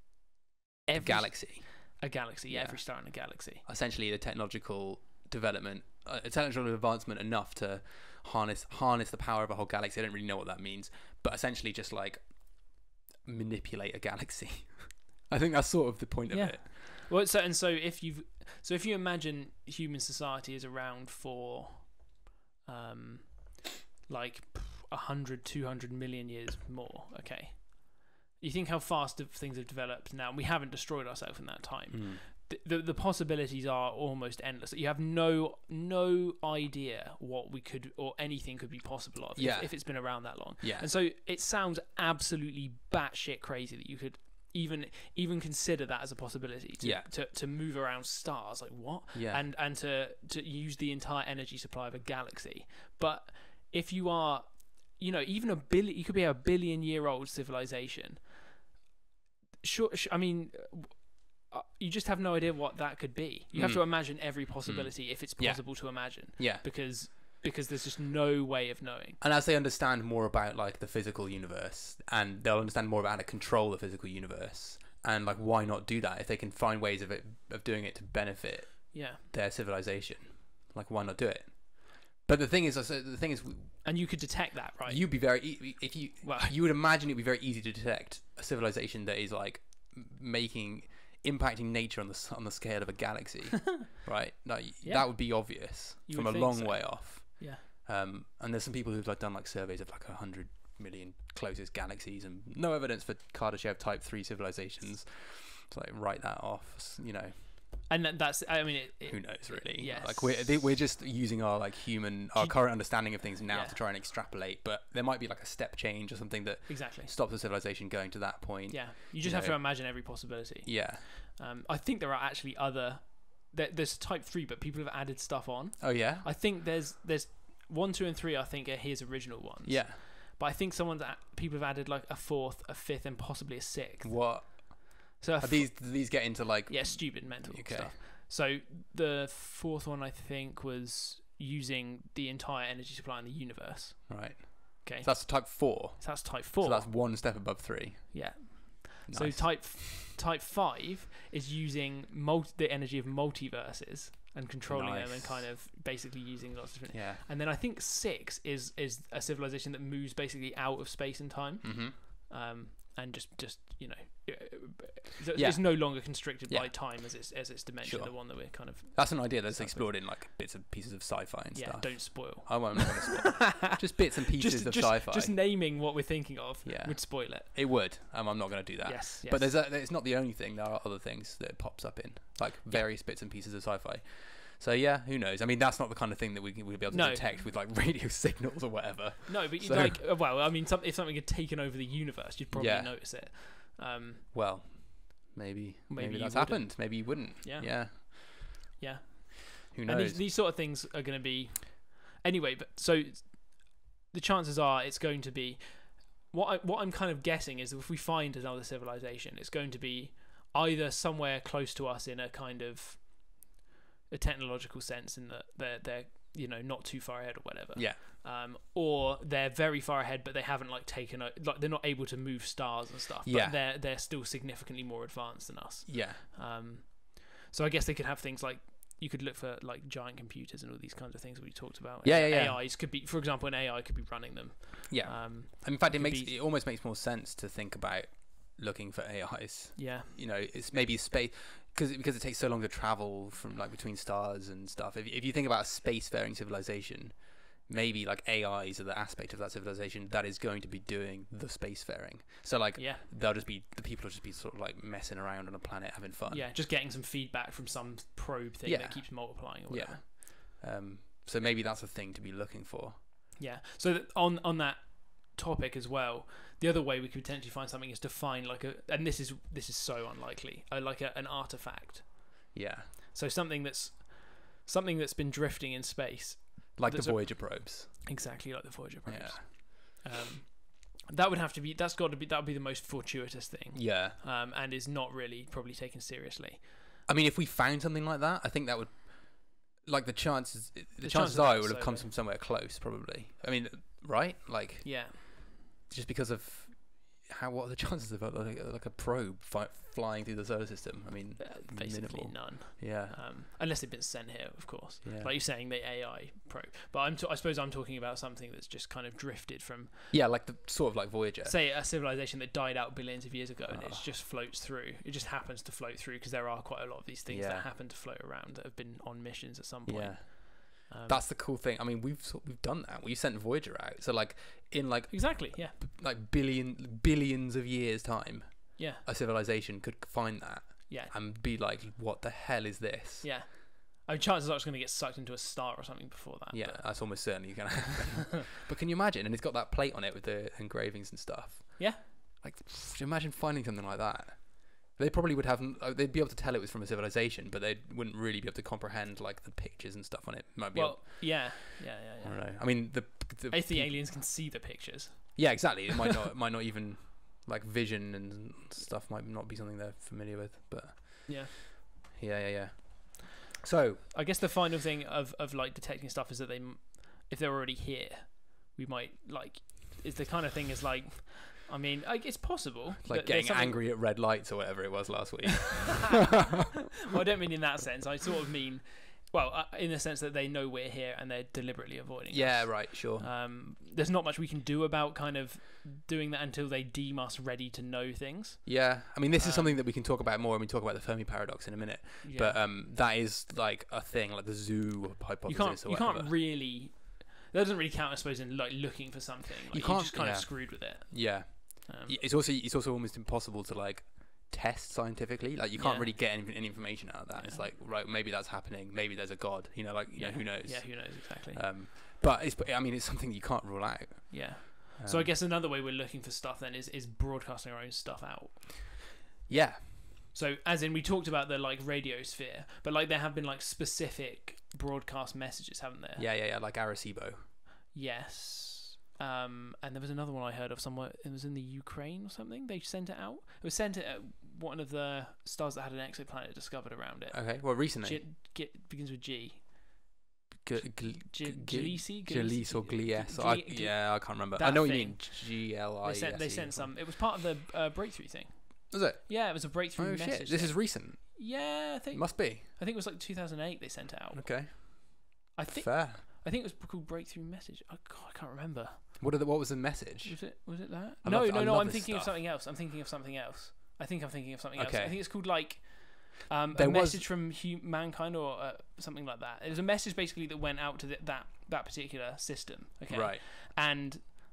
a every galaxy. a galaxy, yeah, Yeah. every star in a galaxy. Essentially, the technological development, uh, technological advancement enough to harness harness the power of a whole galaxy. I don't really know what that means, but essentially just like manipulate a galaxy. I think that's sort of the point of Yeah. it. Well, so and so if you so if you imagine human society is around for um like a hundred, two hundred million years more, okay. You think how fast the things have developed now, and we haven't destroyed ourselves in that time. Mm. The, the the possibilities are almost endless. You have no no idea what we could or anything could be possible of Yeah. if, if it's been around that long. Yeah. And so it sounds absolutely batshit crazy that you could even even consider that as a possibility. To, Yeah. To, to move around stars, like what? Yeah. And and to to use the entire energy supply of a galaxy. But if you are, you know, even a billion, you could be a billion year old civilization. Sure, sh- I mean, uh, you just have no idea what that could be. You have Mm. to imagine every possibility if it's Yeah. possible to imagine, Yeah. because because there's just no way of knowing. And as they understand more about like the physical universe, and they'll understand more about how to control the physical universe, and like why not do that if they can find ways of it of doing it to benefit Yeah, their civilization, like why not do it? But the thing is, so the thing is, and you could detect that, right? you'd be very e- if you Well- you would imagine it'd be very easy to detect a civilization that is like m- making impacting nature on the s- on the scale of a galaxy, right? No, y Yeah. that would be obvious You from would a think long so. way off. Yeah. Um, and there's some people who've like done like surveys of like a hundred million closest galaxies, and no evidence for Kardashev type three civilizations. To like write that off, s- you know, And that- that's, I mean, it, it, who knows really? yes. Like we're they- we're just using our like human our you- current understanding of things now Yeah. to try and extrapolate, but there might be like a step change or something that exactly. stops the civilization going to that point. Yeah, you just you have to know. imagine every possibility. Yeah. Um, I think there are actually other. There, there's type three, but people have added stuff on. Oh yeah. I think there's there's one, two, and three. I think are his original ones. Yeah. But I think someone's a- people have added like a fourth, a fifth, and possibly a sixth. What So a are these? Do these get into like? yeah, stupid mental Okay. stuff. So the fourth one I think was using the entire energy supply in the universe. Right. Okay, So that's type four. so that's type four. So that's one step above three. yeah. Nice. So type type five is using multi, the energy of multiverses and controlling them and Nice. kind of basically using lots of different. Yeah. And then I think six is is a civilization that moves basically out of space and time, Mm-hmm. um, and just just you know, it's Yeah. no longer constricted by Yeah. time as its as its dimension. Sure. The one that we're kind of That's an idea that's Exactly. explored in like bits and pieces of sci-fi and yeah. stuff. Don't spoil. I won't. I'm not gonna spoil. Just bits and pieces Just of just, sci-fi. just naming what we're thinking of Yeah. would spoil it. It would. Um, I'm not going to do that. Yes, yes. But there's a, it's not the only thing. There are other things that it pops up in, like various bits and pieces of sci-fi. So yeah, who knows? I mean, that's not the kind of thing that we we'd be able to No. detect with like radio signals or whatever. No, but So- like, uh, well, I mean, some, if something had taken over the universe, you'd probably Yeah. notice it. Um, Well, maybe Maybe maybe, you that's wouldn't. happened. Maybe you wouldn't. Yeah. Yeah. yeah. Who And knows? these, these sort of things are going to be anyway. But so the chances are it's going to be what I, what I'm kind of guessing is that if we find another civilization, it's going to be either somewhere close to us in a kind of a technological sense, in that they're they're you know not too far ahead or whatever. Yeah. Um, or they're very far ahead, but they haven't like taken o- like they're not able to move stars and stuff. Yeah. But they're they're still significantly more advanced than us. Yeah. Um, so I guess they could have things like you could look for like giant computers and all these kinds of things that we talked about. Yeah, yeah, yeah. A Is could be, for example, an A I could be running them. Yeah. Um, In fact, it could makes be- it almost makes more sense to think about looking for A Is. yeah. You know, it's maybe space because because it takes so long to travel from like between stars and stuff. If if you think about a spacefaring civilization, maybe like A Is are the aspect of that civilization that is going to be doing the spacefaring. So like Yeah. they'll just be the people will just be sort of like messing around on a planet having fun. Yeah. Just getting some feedback from some probe thing Yeah. that keeps multiplying or Yeah. whatever. Um. So maybe that's a thing to be looking for. Yeah. So that on on that topic as well, the other way we could potentially find something is to find like a, and this is this is so unlikely, uh, like a, an artifact. Yeah. So something that's something that's been drifting in space, Like the There's a- Voyager probes. exactly like the Voyager probes. Yeah. Um, that would have to be. That's got to be. That would be the most fortuitous thing. Yeah. Um, and is not really probably taken seriously. I mean, if we found something like that, I think that would, like the chances, the, The chances chances are are it would have so come low. from somewhere close, probably. I mean, right? Like Yeah. just because of how what are the chances of like, like a probe fi- flying through the solar system? I mean, Uh, basically minimal. none. Yeah. Um, unless they've been sent here, of course. Yeah. Like you're saying, the A I probe. But I'm. T- I suppose I'm talking about something that's just kind of drifted from, Yeah, like the sort of like Voyager. say, a civilization that died out billions of years ago, and it Oh. just floats through. It just happens to float through because there are quite a lot of these things Yeah. that happen to float around that have been on missions at some point. Yeah. Um, That's the cool thing. I mean, we've sort we've done that. We sent Voyager out. So like in like exactly. Yeah. b- like billion billions of years time, Yeah. a civilization could find that Yeah. and be like, "What the hell is this?" Yeah. I mean, chances are it's going to get sucked into a star or something before that. Yeah, but- that's almost certainly gonna happen. But can you imagine? And it's got that plate on it with the engravings and stuff. Yeah. Like, pff, imagine finding something like that. They probably would have. uh, They'd be able to tell it was from a civilization, but they wouldn't really be able to comprehend like the pictures and stuff on it. Might be. Well, yeah. Yeah. able, I Yeah. don't Yeah. know. I mean, the. the If the peop- aliens can see the pictures. Yeah, exactly. It might not. It might not even like vision and stuff might not be something they're familiar with. But Yeah. yeah, yeah, yeah. So I guess the final thing of, of like detecting stuff is that they, m- if they're already here, we might like, is the kind of thing is like, I mean, like, it's possible. like that there's getting something- angry at red lights or whatever it was last week. Well, I don't mean in that sense. I sort of mean, well, uh, in the sense that they know we're here and they're deliberately avoiding Yeah, us. right, sure. Um, there's not much we can do about kind of doing that until they deem us ready to know things. Yeah, I mean, this is Um, something that we can talk about more when we talk about the Fermi paradox in a minute. Yeah. But um, that is like a thing, like the zoo hypothesis you can't or you whatever. can't really. That doesn't really count, I suppose, in like looking for something. Like, You you're can't- just kind yeah. of screwed with it. Yeah, Um, Y- it's also it's also almost impossible to like test scientifically. Like you can't Yeah. really get any, any information out of that. It's Yeah. like right, maybe that's happening. Maybe there's a god. You know, like you yeah. know, who knows? Yeah, who knows exactly. Um, but it's I mean, it's something you can't rule out. yeah. So I Um, guess another way we're looking for stuff then is is broadcasting our own stuff out. yeah, So as in we talked about the like radio sphere, but like there have been like specific broadcast messages, haven't there? yeah, yeah, yeah, like Arecibo. Yes. Um, and there was another one I heard of somewhere. It was in the Ukraine or something. They sent it out. It was sent at one of the stars that had an exoplanet discovered around it. Okay, well, recently, G- G- begins with G. G- gl- G- g- Gliese? Gliese or Gliese. Gli- I- Gli- Yeah, I can't remember. I that know what you thing. mean. G L I. They sent. They sent some. It was part of the uh, breakthrough thing. Was it? Yeah, it was a breakthrough Oh message. shit! This thing. is recent. Yeah, I It think. must be. I think it was like two thousand eight. They sent it out. Okay. I think. Fair. I think it was called breakthrough message. Oh, God, I can't remember. What are the, What was the message? Was it? Was it that? I no, love- no, I no. love I'm this thinking of stuff. something else. I'm thinking of something else. I think I'm thinking of something else. Okay. I think it's called like um, There a was- message from hum- mankind or uh, something like that. It was a message basically that went out to the, that that particular system. Okay. Right. And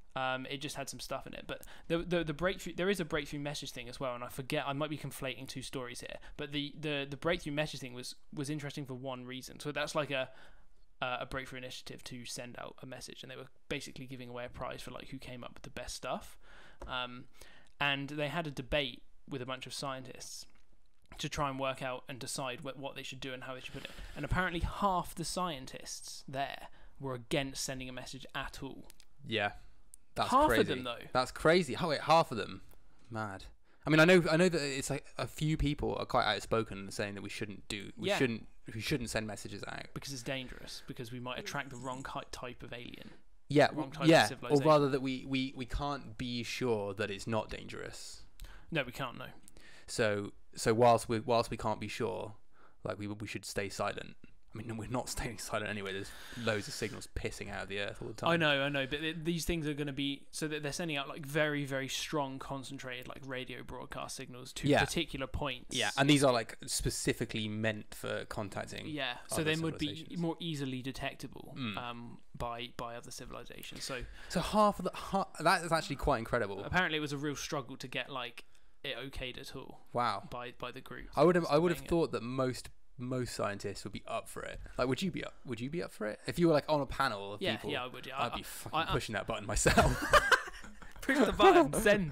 Um, it just had some stuff in it, but the, the the breakthrough there is a breakthrough message thing as well, and I forget I might be conflating two stories here. But the, the, the breakthrough message thing was was interesting for one reason. So that's like a uh, a breakthrough initiative to send out a message, and they were basically giving away a prize for like who came up with the best stuff. Um, and they had a debate with a bunch of scientists to try and work out and decide what, what they should do and how they should put it. And apparently half the scientists there were against sending a message at all. Yeah. That's half crazy. of them, though. That's crazy. Oh, wait, half of them? Mad. I mean, I know I know that it's like a few people are quite outspoken saying that we shouldn't do, we Yeah. shouldn't we shouldn't send messages out. Because it's dangerous, because we might attract the wrong ki- type of alien. Yeah, Wrong type yeah. of Or civilization. rather that we, we, we can't be sure that it's not dangerous. No, we can't know. So so whilst we whilst we can't be sure, like we we should stay silent. I mean, we're not staying silent anyway. There's loads of signals pissing out of the earth all the time. I know, I know, but th- these things are going to be so that they're sending out like very, very strong, concentrated like radio broadcast signals to Yeah. particular points. Yeah, and these are like specifically meant for contacting. Yeah, so other they would be civilizations. more easily detectable Mm. um, by by other civilizations. So So half of the half, that is actually quite incredible. apparently, it was a real struggle to get like it okayed at all Wow. by by the group. I would have I would have surveying it. thought that most most scientists would be up for it. Like, would you be up? Would you be up for it if you were like on a panel of Yeah, people? yeah, I would. Yeah, I'd I- be fucking I- I- pushing that button myself. push the button, send.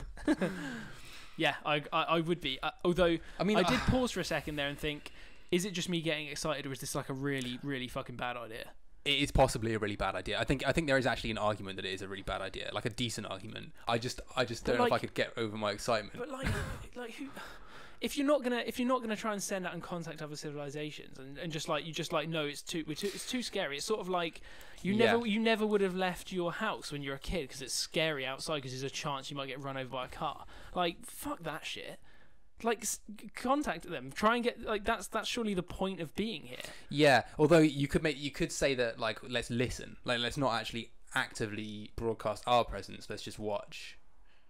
Yeah, I, I I would be. Uh, although I mean, I did pause for a second there and think, is it just me getting excited, or is this like a really, really fucking bad idea? it is possibly a really bad idea. I think I think there is actually an argument that it is a really bad idea, like a decent argument. I just I just But don't know if I like- could get over my excitement. But like, like who? If you're not gonna, if you're not gonna try and send out and contact other civilizations, and, and just like you just like no, it's too, we're too, it's too scary. It's sort of like you Yeah. never, you never would have left your house when you're a kid because it's scary outside because there's a chance you might get run over by a car. Like fuck that shit. Like s- contact them. Try and get like that's that's surely the point of being here. Yeah, although you could make you could say that like let's listen, like let's not actually actively broadcast our presence. Let's just watch.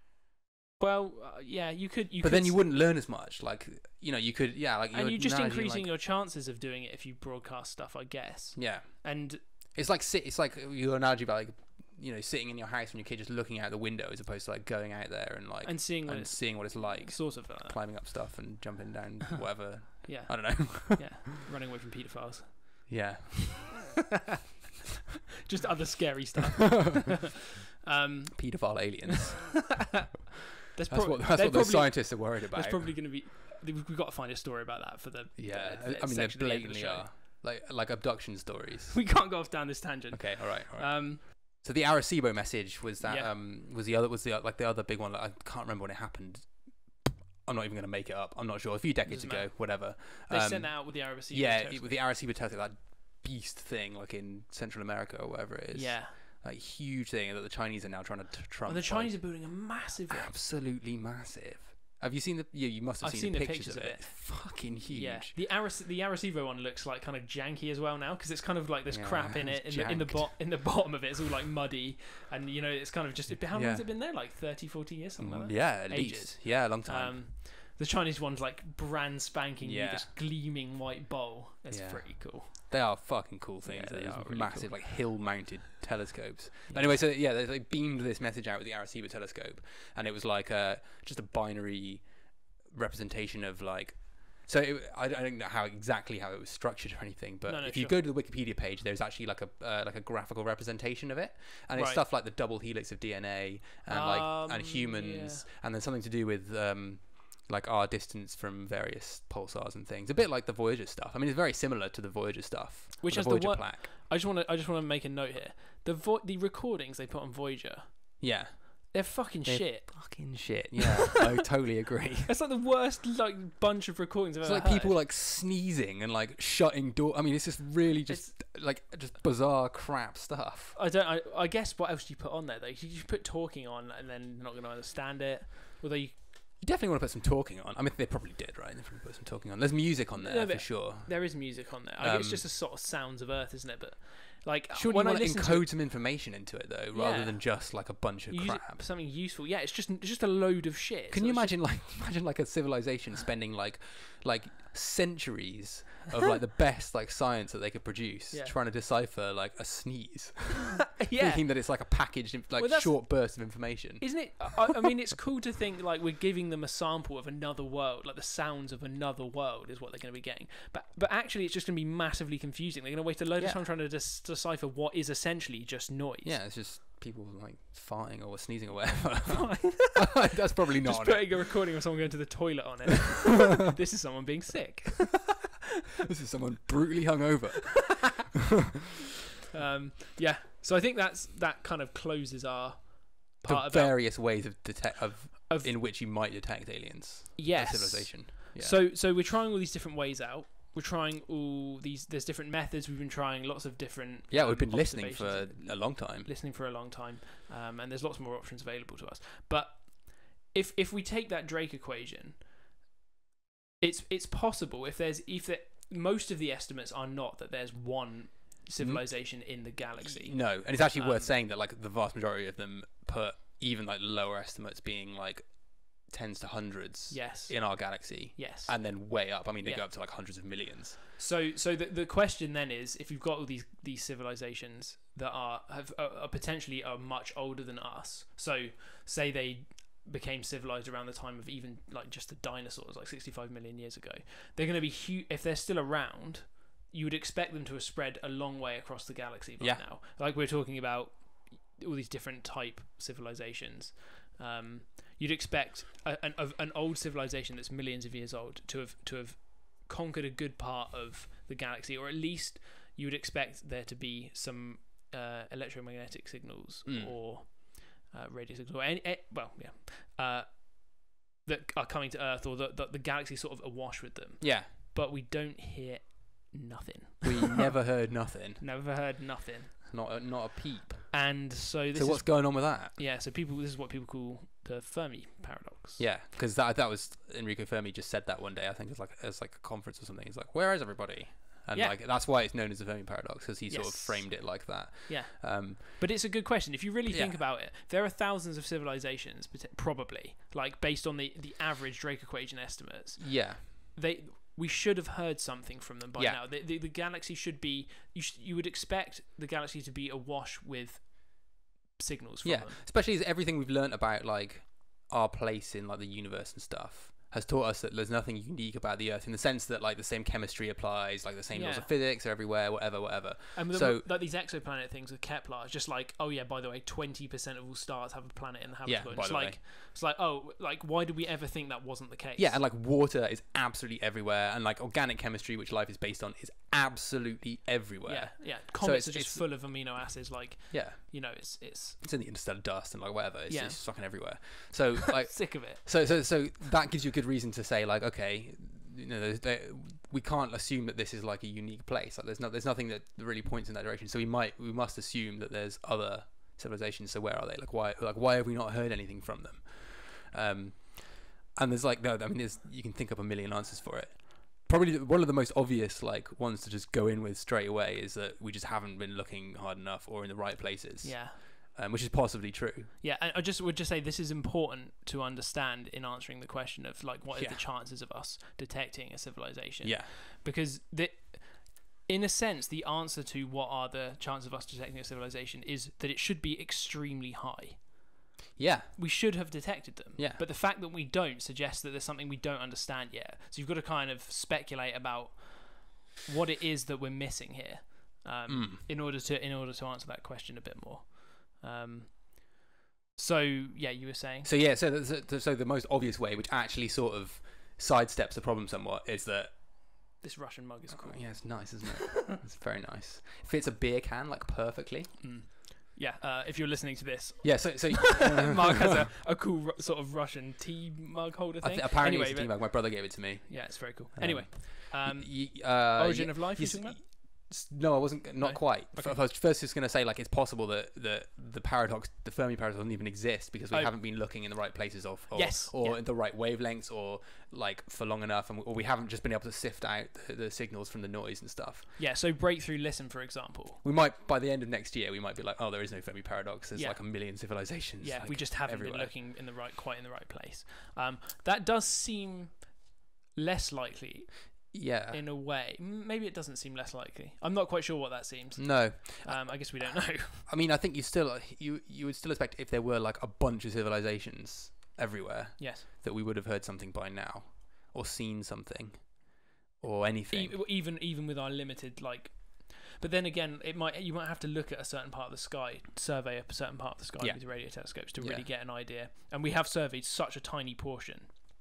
Well, uh, yeah, you could. You but could then you s- wouldn't learn as much. Like you know, you could yeah, like and you're you're just managing, increasing like- your chances of doing it if you broadcast stuff, I guess. Yeah, And it's like sit. It's like your analogy about like you know sitting in your house when your kid just looking out the window as opposed to like going out there and like and seeing what and it's seeing what it's like, sort of uh, climbing up stuff and jumping down whatever. yeah, I don't know. yeah, running away from pedophiles. Yeah. Just other scary stuff. um, Pedophile aliens. there's That's prob- what that's they're what the probably, scientists are worried about. There's probably going to be. We've got to find a story about that for the. Yeah, the- the I mean they section at the end of the blatantly show. are like like abduction stories. We can't go off down this tangent. Okay, all right, all right. Um, So the Arecibo message was that Yeah. um was the other was the like the other big one. Like, I can't remember when it happened. I'm not even going to make it up. I'm not sure. A few decades Doesn't ago, matter. whatever. they Um, sent that out with the Arecibo. yeah, telescope. with the Arecibo telescope, that beast thing, like in Central America or wherever it is. Yeah. Like huge thing that the Chinese are now trying to t- trump. And the Chinese like, are building a massive one. absolutely massive. Have you seen the? Yeah, you must have I've seen, seen the, the pictures, pictures of of it. it. It's fucking huge. Yeah, the Arec- the Arecibo one looks like kind of janky as well now because it's kind of like there's Yeah, crap in it it's in the, in the janked. bo- in the bottom of it. It's all like muddy, and you know it's kind of just. How long Yeah. has it been there? Like thirty, forty years, something like Mm, that. yeah, at Ages. least. Yeah, a long time. Um, the Chinese one's like brand spanking new, Yeah. this gleaming white bowl. It's Yeah. pretty cool. They are fucking cool things. Yeah, they Those are really massive, cool. like hill-mounted telescopes. But Yeah. anyway, so yeah, they, they beamed this message out with the Arecibo telescope, and it was like uh, just a binary representation of like. So it, I, I don't know how exactly how it was structured or anything, but No, no, if you sure. go to the Wikipedia page, there's actually like a uh, like a graphical representation of it, and it's Right. stuff like the double helix of D N A and like Um, and humans, and then something to do with. Um, like our distance from various pulsars and things, a bit like the Voyager stuff. I mean, it's very similar to the Voyager stuff, Which the has the Voyager wo- plaque. I just want to I just want to make a note here. The vo- the recordings they put on Voyager, Yeah, they're fucking They're shit. fucking shit. Yeah, I totally agree. It's like the worst like bunch of recordings I've It's ever like heard. people like sneezing and like shutting door. I mean, it's just really just like just bizarre crap stuff. I don't. I, I guess what else do you put on there though? You just put talking on, and then you're not going to understand it. Although you, You definitely want to put some talking on. I mean, they probably did, right? They probably put some talking on. There's music on there No, for but sure. there is music on there. I guess it's Um, just a sort of sounds of Earth, isn't it? But Like Surely when you I want to listen encode to it, some information into it though, rather Yeah. than just like a bunch of you use it crap. for something useful. Yeah, it's just it's just a load of shit. Can So you it's just- imagine like imagine like a civilization spending like like centuries of like the best like science that they could produce Yeah. trying to decipher like a sneeze, yeah. thinking that it's like a packaged inf- like Well, that's- short burst of information. Isn't it? I, I mean, it's cool to think like we're giving them a sample of another world, like the sounds of another world is what they're going to be getting. But but actually, it's just going to be massively confusing. They're going to waste a load Yeah. of time trying to dis- decipher what is essentially just noise. Yeah, it's just people like farting or sneezing or whatever. Fine. That's probably not. Just on it. putting a recording of someone going to the toilet on it. This is someone being sick. This is someone brutally hungover. Um, yeah. So I think that's that kind of closes our The part about various ways of detect of, Of- in which you might detect aliens. or yes. civilization. Yeah. So so we're trying all these different ways out. We're trying all these. There's different methods. We've been trying lots of different. yeah, um, we've been listening for observations. a long time. listening for a long time, um, and there's lots more options available to us. But if if we take that Drake equation, it's it's possible if there's if there, most of the estimates are not that there's one civilization in the galaxy. No, and it's actually Um, worth saying that like the vast majority of them put even like lower estimates being like tens to hundreds Yes. in our galaxy, Yes. and then way up. I mean, they Yeah. go up to like hundreds of millions. So so the the question then is, if you've got all these these civilizations that are have are, are potentially are much older than us. So say they became civilized around the time of even like just the dinosaurs, like sixty-five million years ago. They're going to be huge if they're still around. You would expect them to have spread a long way across the galaxy by Yeah. now. Like we're talking about all these different type civilizations. Um, you'd expect a, an, of an old civilization that's millions of years old to have to have conquered a good part of the galaxy, or at least you would expect there to be some uh, electromagnetic signals Mm. or uh, radio signals, or any, eh, well, yeah, uh, that are coming to Earth, or that the, the galaxy sort of awash with them. Yeah, But we don't hear nothing. we never heard nothing. Never heard nothing. Not a, not a peep. And so this So is what's going on with that? yeah. So people, this is what people call the Fermi paradox. Yeah, because that that was Enrico Fermi just said that one day. I think it's like it's like a conference or something. He's like, "Where is everybody?" And Yeah. like that's why it's known as the Fermi paradox, because he sort of Yes. framed it like that. Yeah. Um, But it's a good question. If you really think Yeah. about it, there are thousands of civilizations, pot- probably, like based on the, the average Drake equation estimates. yeah, They we should have heard something from them by Yeah. now. The, the, the galaxy should be you sh- you would expect the galaxy to be awash with signals from yeah. them. Especially as everything we've learnt about like our place in like the universe and stuff has taught us that there's nothing unique about the Earth, in the sense that like the same chemistry applies, like the same laws Yeah. of physics are everywhere, whatever, whatever. And the, So- like these exoplanet things with Kepler, it's just like, oh yeah, by the way, twenty percent of all stars have a planet in the Yeah, habitable. by it's the way. like it's like oh, like why did we ever think that wasn't the case? Yeah, and like water is absolutely everywhere, and like organic chemistry, which life is based on, is absolutely everywhere. yeah, yeah. Comets it's- are just it's- full of amino acids. Like Yeah. you know, it's it's It's in the interstellar dust and like whatever. It's, Yeah. it's fucking everywhere. So like, sick of it. so so so that gives you a good reason to say like, okay, you know, there's, there, we can't assume that this is like a unique place. Like, there's no, there's nothing that really points in that direction. So we might, we must assume that there's other civilizations. So where are they? Like, why, like, why have we not heard anything from them? Um, and there's like, no, I mean, there's, you can think up a million answers for it. Probably one of the most obvious like ones to just go in with straight away is that we just haven't been looking hard enough or in the right places. Yeah. Um, which is possibly true. Yeah, and I just would just say this is important to understand in answering the question of like what is Yeah. the chances of us detecting a civilization? Yeah. Because the, in a sense, the answer to what are the chances of us detecting a civilization is that it should be extremely high. Yeah. We should have detected them. Yeah. But the fact that we don't suggests that there's something we don't understand yet. So you've got to kind of speculate about what it is that we're missing here, um, Mm. in order to in order to answer that question a bit more. Um, so yeah, you were saying. So yeah, so the, so the most obvious way, which actually sort of sidesteps the problem somewhat, is that This Russian mug is cool. oh, yeah, it's nice, isn't it? It's very nice. It fits a beer can like perfectly. Mm. Yeah, uh, if you're listening to this, Yeah. So so Mark has a, a cool ru- sort of Russian tea mug holder I thing. th- apparently anyway, it's a tea but- mug. My brother gave it to me. Yeah, it's very cool. Um, Anyway, um, Y- y- uh, Origin y- of Life. you You s- talking about? S- No, I wasn't. Not No? quite. Okay. F- I was first just going to say like it's possible that, that the paradox, the Fermi paradox, doesn't even exist because we Oh. haven't been looking in the right places of, or, Yes, or yeah. in the right wavelengths, or like for long enough, and or we haven't just been able to sift out the, the signals from the noise and stuff. Yeah, so breakthrough listen, for example. We might by the end of next year, we might be like, oh, there is no Fermi paradox. There's Yeah. like a million civilizations. Yeah, like, we just haven't everywhere. been looking in the right, quite in the right place. Um, that does seem less likely Yeah. in a way. M- Maybe it doesn't seem less likely. I'm not quite sure what that seems. No. Um, I guess we don't know. I mean, I think you still you you would still expect if there were like a bunch of civilizations everywhere Yes. that we would have heard something by now, or seen something, or anything. E- even even with our limited like, but then again, it might you might have to look at a certain part of the sky, survey a certain part of the sky Yeah. with radio telescopes to Yeah. really get an idea. And we have surveyed such a tiny portion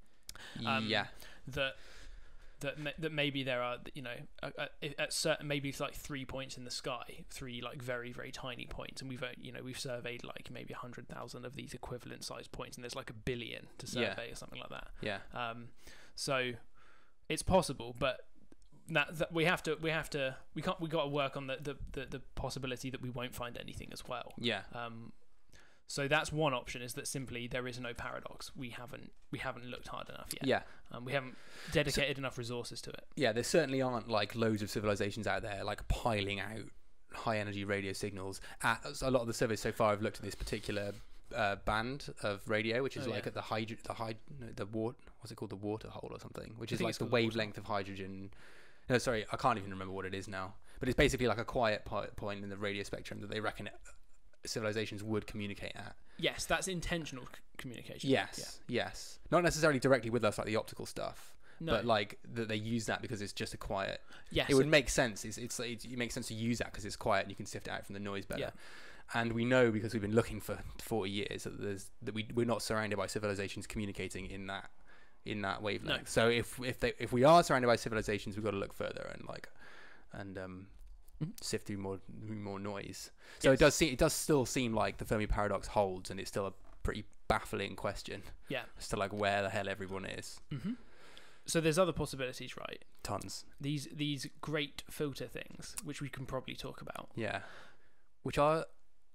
um, yeah. that that ma- that maybe there are, you know, at, at certain, maybe it's like three points in the sky, three like very very tiny points, and we've uh, you know we've surveyed like maybe a hundred thousand of these equivalent sized points, and there's like a billion to Yeah. survey or something like that. Yeah. Um, so it's possible, but that, that we have to we have to we can't we got to work on the, the the the possibility that we won't find anything as well. Yeah. Um, so that's one option, is that simply there is no paradox. We haven't we haven't looked hard enough yet. Yeah. Um, we haven't dedicated enough resources to it. Yeah. There certainly aren't like loads of civilizations out there like piling out high energy radio signals. At a lot of the surveys so far, I've looked at this particular uh, band of radio, which is Oh, like yeah. at the hydro the hyd no, the water what's it called the water hole or something, which I is think like it's the called the water wavelength of hydrogen. No, sorry, I can't even remember what it is now. But it's basically like a quiet po- point in the radio spectrum that they reckon civilizations would communicate at. Yes, that's intentional c- communication. Yes, yes. Not necessarily directly with us, like the optical stuff, Yeah. No. but like that they use that because it's just a quiet. yes. It would make sense. It's it's, it's it makes sense to use that because it's quiet and you can sift it out from the noise better. Yeah. And we know because we've been looking for forty years that there's that we we're not surrounded by civilizations communicating in that in that wavelength. No. So if if they if we are surrounded by civilizations, we've got to look further and like and um. Mhm. sift through more more noise. So Yes. it does seem it does still seem like the Fermi paradox holds, and it's still a pretty baffling question Yeah. as to like where the hell everyone is. hmm So there's other possibilities, right? Tons. These these great filter things, which we can probably talk about. Yeah. Which are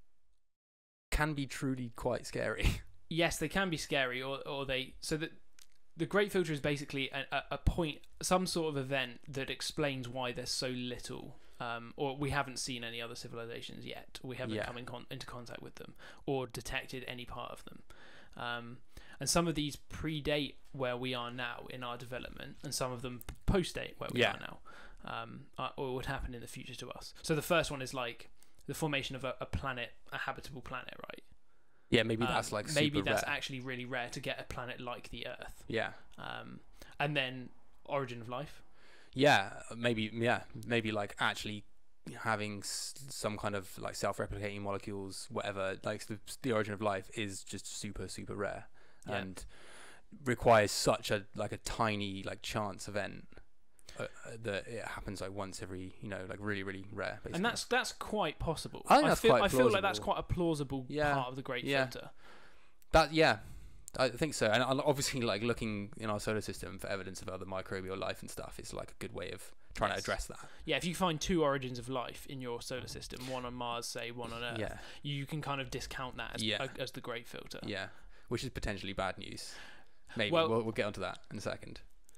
can be truly quite scary. Yes, they can be scary, or or they so that the great filter is basically a, a, a point, some sort of event that explains why there's so little, um, or we haven't seen any other civilizations yet. We haven't Yeah. come in con- into contact with them or detected any part of them. Um, and some of these predate where we are now in our development, and some of them postdate where we Yeah. are now, um, uh, or would happen in the future to us. So the first one is like the formation of a, a planet, a habitable planet, right? Yeah, maybe Um, that's like maybe super that's rare. actually really rare to get a planet like the Earth. Yeah. Um, and then origin of life. Yeah, maybe yeah, maybe like actually having s- some kind of like self-replicating molecules, whatever, like the, the origin of life is just super super rare Yeah. and requires such a like a tiny like chance event uh, uh, that it happens like once every, you know, like really really rare basically. And that's that's quite possible. I think that's feel quite I feel like that's plausible. quite a plausible Yeah, part of the great yeah. filter. That yeah, I think so. And I'll- obviously, like looking in our solar system for evidence of other microbial life and stuff is like a good way of trying Yes. to address that. Yeah, if you find two origins of life in your solar system, one on Mars, say, one on Earth, Yeah, you can kind of discount that as, Yeah. as the great filter. yeah, which is potentially bad news. Maybe Well- we'll, we'll get onto that in a second.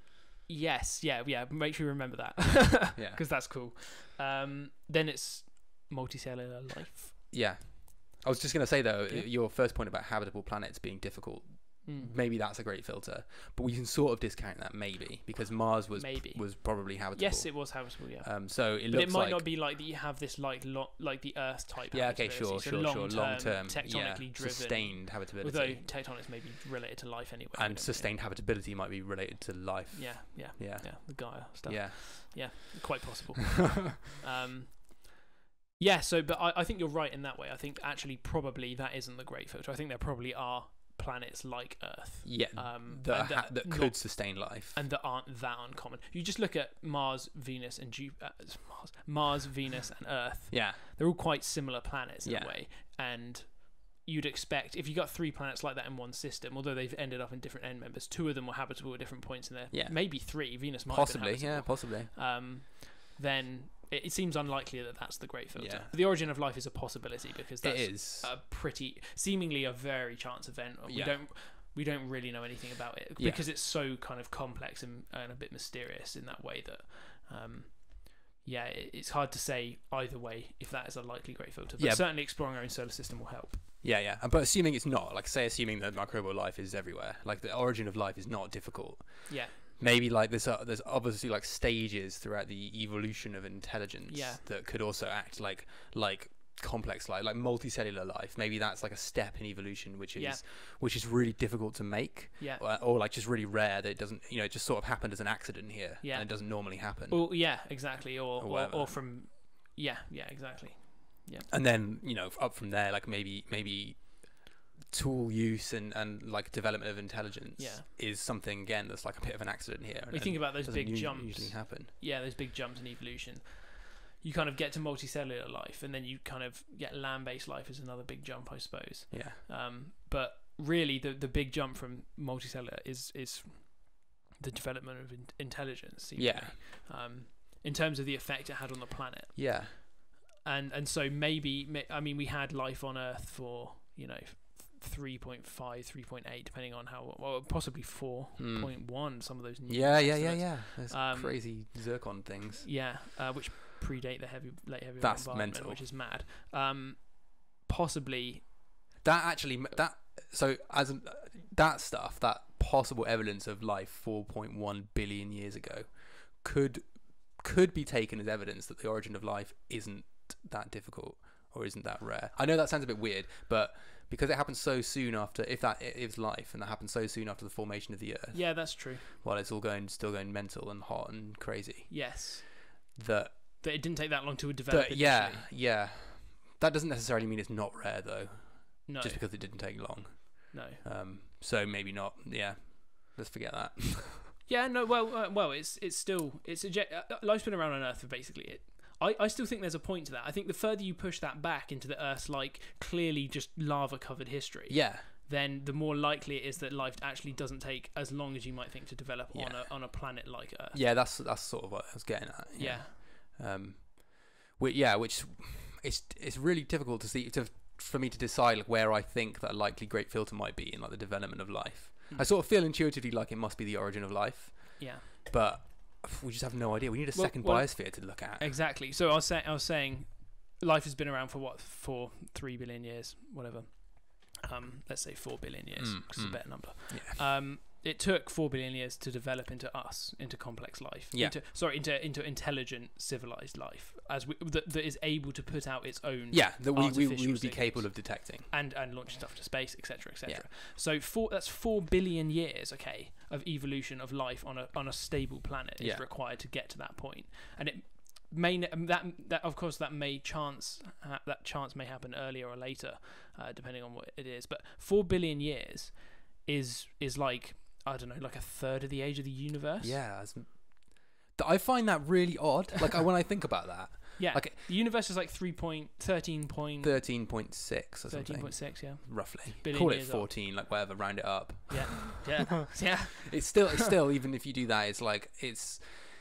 Yes, yeah, yeah. Make sure you remember that. Yeah. Because that's cool. Um, then it's multicellular life. Yeah, I was just gonna say though, Yeah. your first point about habitable planets being difficult, Mm. maybe that's a great filter, but we can sort of discount that maybe because Mars was Maybe. was probably habitable. Yes, it was habitable, yeah. Um, so it But looks it might like not be like that you have this like lo- like the Earth type. yeah, okay, habitability. sure, So sure, sure, long-term, long term, tectonically yeah, driven. sustained habitability. Although tectonics may be related to life anyway. we and don't sustained habitability might be related to life. really- Yeah, yeah, Yeah. yeah. The Gaia stuff. Yeah. Quite possible. um, yeah. So, but I, I think you're right in that way. I think actually probably that isn't the great filter. I think there probably are planets like Earth. Yeah. Um, that and ha- that not- could sustain life. and that aren't that uncommon. You just look at Mars, Venus, and Ju- uh, Mars, Mars, Venus, and Earth. Yeah. They're all quite similar planets in Yeah. a way, and you'd expect if you got three planets like that in one system, although they've ended up in different end members, two of them were habitable at different points in there. Yeah. Maybe three. Venus might Possibly. have been Yeah. habitable. Possibly. Um, then it, it seems unlikely that that's the great filter. Yeah. The origin of life is a possibility because that's It is. a pretty, seemingly a very chance event. We Yeah. don't we don't really know anything about it Yeah. because it's so kind of complex and, and a bit mysterious in that way that, um, yeah, it, it's hard to say either way if that is a likely great filter. But Yeah. certainly exploring our own solar system will help. Yeah, yeah. And- But assuming it's not, like, say, assuming that microbial life is everywhere, like the origin of life is not difficult. Yeah. Maybe like there's uh, there's obviously like stages throughout the evolution of intelligence Yeah. that could also act like like complex life, like multicellular life. Maybe that's like a step in evolution, which is Yeah. which is really difficult to make, Yeah. or, or like just really rare that it doesn't, you know, it just sort of happened as an accident here, Yeah. and it doesn't normally happen. Or yeah, exactly. Or Or or, whatever. or from yeah, yeah, exactly. And then, you know, up from there, like maybe maybe tool use and, and like development of intelligence Yeah. is something again that's like a bit of an accident here. We think about those doesn't big u- jumps. usually happen. Yeah, those big jumps in evolution. You kind of get to multicellular life, and then you kind of get land-based life is another big jump, I suppose. Yeah. Um, but really, the the big jump from multicellular is is the development of in- intelligence. Seemingly. Yeah. Um, in terms of the effect it had on the planet, Yeah. and and so maybe ma- I mean we had life on Earth for you know three point five, three point eight, depending on how well possibly four point one. Some of those. New Yeah, yeah, yeah, estimates. yeah. There's Um, crazy zircon things. Yeah, uh, which predate the heavy late heavy That's bombardment, mental. which is mad. Um, possibly, That actually, that so as an, that stuff, that possible evidence of life four point one billion years ago, could could be taken as evidence that the origin of life isn't that difficult or isn't that rare. I know that sounds a bit weird, but because it happened so soon after, if that is life, and that happened so soon after the formation of the Earth, yeah, that's true. while it's all going, still going mental and hot and crazy, Yes, that, that it didn't take that long to develop. that yeah, initially. yeah, that doesn't necessarily mean it's not rare though, No, just because it didn't take long. no. Um, so maybe not. Yeah, let's forget that. Yeah, no. Well, uh, well, it's it's still it's a je- uh, life's been around on Earth for basically it. I, I still think there's a point to that. I think the further you push that back into the Earth's like clearly just lava covered history, Yeah, then the more likely it is that life actually doesn't take as long as you might think to develop on Yeah. a on a planet like Earth. yeah, that's that's sort of what I was getting at. Yeah. Um, which, yeah, which it's it's really difficult to see to for me to decide like where I think that a likely great filter might be in like the development of life. Hmm. I sort of feel intuitively like it must be the origin of life, Yeah. but we just have no idea. We need a Well- second well- biosphere to look at. Exactly. So I was saying, I was saying, life has been around for what, for three billion years, whatever. Um, let's say four billion years, Mm, which is a mm. better number. Yeah. Um, it took four billion years to develop into us, into complex life. Yeah. Into, sorry, into into intelligent, civilized life, as we, that, that is able to put out its own. Yeah, that we, we, we artificial would be signals. capable of detecting. And and launch stuff to space, et cetera, et cetera. Yeah. So four that's four billion years, okay, of evolution of life on a on a stable planet is Yeah. required to get to that point, and it may ne- that that of course that may chance ha- that chance may happen earlier or later, uh, depending on what it is. But four billion years is is like I don't know, like a third of the age of the universe. Yeah, as- th- I find that really odd. Like I, when I think about that, yeah. like The universe is like three point thirteen point thirteen point six or thirteen something, point six. Yeah. roughly. billion Call it years old. fourteen, like whatever, round it up. Yeah. Yeah. yeah. It's still, it's still, even if you do that, it's like it's,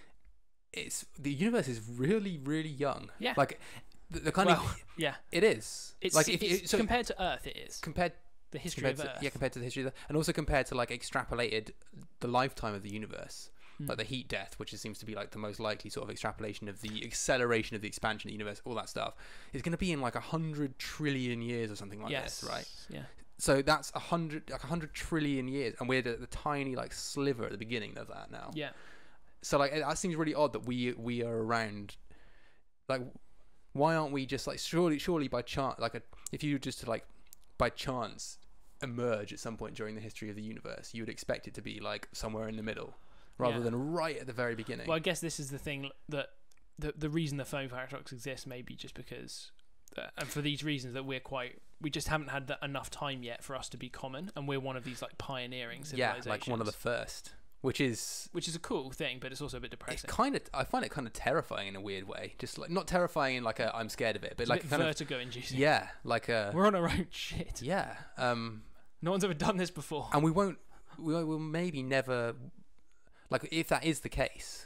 it's the universe is really, really young. Yeah. Like the, the kind Well, of yeah. it is. It's like like if it's, it, so compared to Earth, it is compared the history compared of to, Earth. yeah, compared to the history of the, and also compared to like extrapolated the lifetime of the universe. Hmm. Like the heat death, which seems to be like the most likely sort of extrapolation of the acceleration of the expansion of the universe, all that stuff, is going to be in like a hundred trillion years or something like yes. this, right? Yeah. So that's a hundred, like a hundred trillion years, and we're the, the tiny like sliver at the beginning of that now. Yeah. So like that seems really odd that we we are around. Like, why aren't we just like surely surely by chance, like a, if you just like by chance emerge at some point during the history of the universe, you would expect it to be like somewhere in the middle, rather Yeah. than right at the very beginning. Well, I guess this is the thing that the the reason the phone paradox exists may be just because, uh, and for these reasons that we're quite, we just haven't had that enough time yet for us to be common, and we're one of these like pioneering yeah, civilizations. like one of the first, which is which is a cool thing, but it's also a bit it's depressing. kind of I find it kind of terrifying in a weird way. Just like not terrifying in like a I'm scared of it, but It's like a bit kind of vertigo inducing. yeah, like a We're on our own shit. yeah. Um, No one's ever done this before. and we won't we will maybe never, like if that is the case,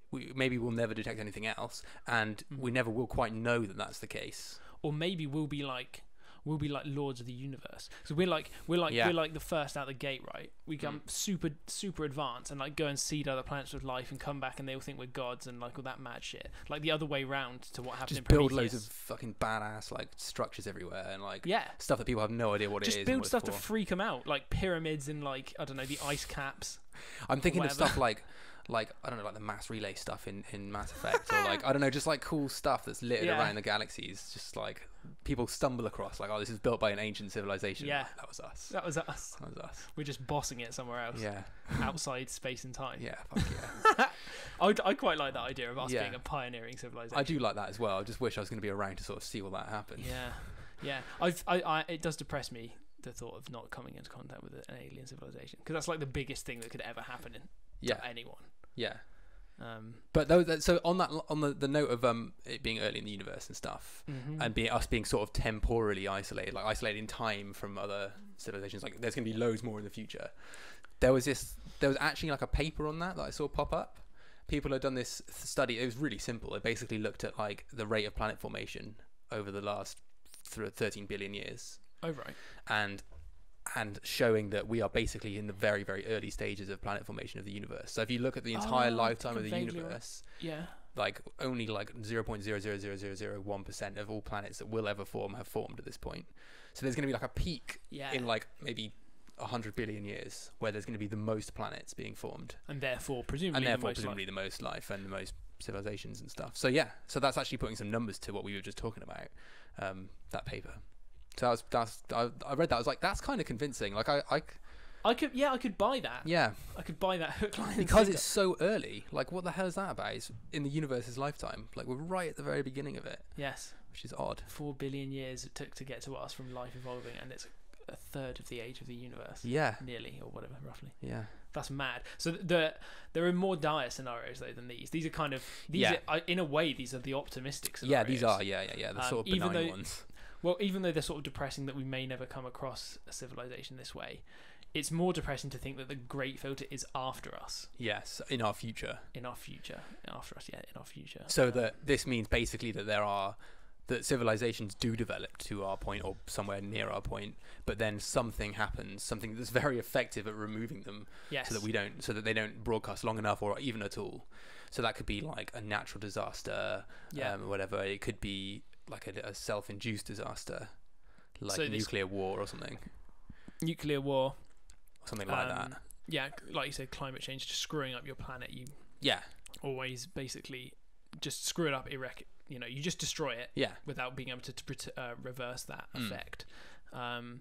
we maybe we'll never detect anything else, and Mm. we never will quite know that that's the case. Or maybe we'll be like we'll be like lords of the universe. So we're like we're like Yeah. we're like the first out the gate, right? We come super super advanced and like go and seed other planets with life and come back and they all think we're gods and like all that mad shit. Like the other way round to what happened Just in build Prometheus. loads of fucking badass like structures everywhere and like yeah. stuff that people have no idea what Just it is. build and what stuff it's to for. freak them out, like pyramids and like I don't know the ice caps. I'm thinking of whatever. stuff like, like I don't know, like the mass relay stuff in, in Mass Effect, or like I don't know, just like cool stuff that's littered Yeah. around the galaxies. Just like people stumble across, like, oh, this is built by an ancient civilization. Yeah. That was us. That was us. That was us. We're just bossing it somewhere else, Yeah. outside space and time. Yeah. Fuck yeah. I, I quite like that idea of us Yeah. being a pioneering civilization. I do like that as well. I just wish I was going to be around to sort of see all that happen. Yeah, yeah. I've, I, I, it does depress me the thought of not coming into contact with an alien civilization because that's like the biggest thing that could ever happen in, Yeah. to anyone. Yeah. Um, But though, that- so on that, on the, the note of um it being early in the universe and stuff, mhm. and being us being sort of temporally isolated, like isolated in time from other civilizations. Like there's gonna be loads more in the future. There was this. There was actually like a paper on that that I saw pop up. People had done this study. It was really simple. It basically looked at like the rate of planet formation over the last th- thirteen billion years, oh right. and and showing that we are basically in the very very early stages of planet formation of the universe. So if you look at the entire Oh, I lifetime think of the I vaguely universe, Yeah. like only like zero point zero zero zero zero zero one percent of all planets that will ever form have formed at this point. So there's going to be like a peak Yeah. in like maybe one hundred billion years where there's going to be the most planets being formed, and therefore presumably and therefore the most presumably life. the most life and the most civilizations and stuff. So yeah, so that's actually putting some numbers to what we were just talking about, um, that paper. So that was, that's, I, I read that, I was like, that's kind of convincing. Like I, I, I could yeah I could buy that. yeah, I could buy that hook line and because sinker. it's so early. Like what the hell is that about? It's in the universe's lifetime. Like we're right at the very beginning of it, Yes. which is odd. Four billion years it took to get to us from life evolving, and it's a third of the age of the universe. Yeah, Nearly, or whatever, roughly. yeah. That's mad. So the there are more dire scenarios though than these. These are kind of these. Yeah. Are, in a way, these are the optimistic Yeah, scenarios. these are. Yeah, yeah, yeah. The Um, sort of even benign though- ones. Well, even though they're sort of depressing that we may never come across a civilization this way, it's more depressing to think that the great filter is after us, Yes, in our future. in our future, after us, yeah, in our future. So that this means basically that there are that civilizations do develop to our point or somewhere near our point, but then something happens, something that's very effective at removing them, Yes. so that we don't, so that they don't broadcast long enough or even at all. So that could be like a natural disaster, Yeah. um, or whatever. It could be like a, a self-induced disaster, like So this- nuclear war or something, Nuclear war. something like um, that. Yeah, like you said, climate change, just screwing up your planet. You Yeah, always basically just screw it up, erect. You know, you just destroy it yeah, without being able to, to pret- uh, reverse that Mm. effect. Um,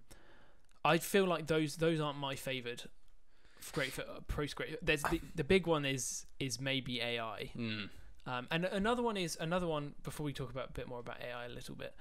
I feel like those those aren't my favoured great for uh, post great. There's the, the big one is is maybe A I, mm. um, and another one is another one. Before we talk about a bit more about A I a little bit,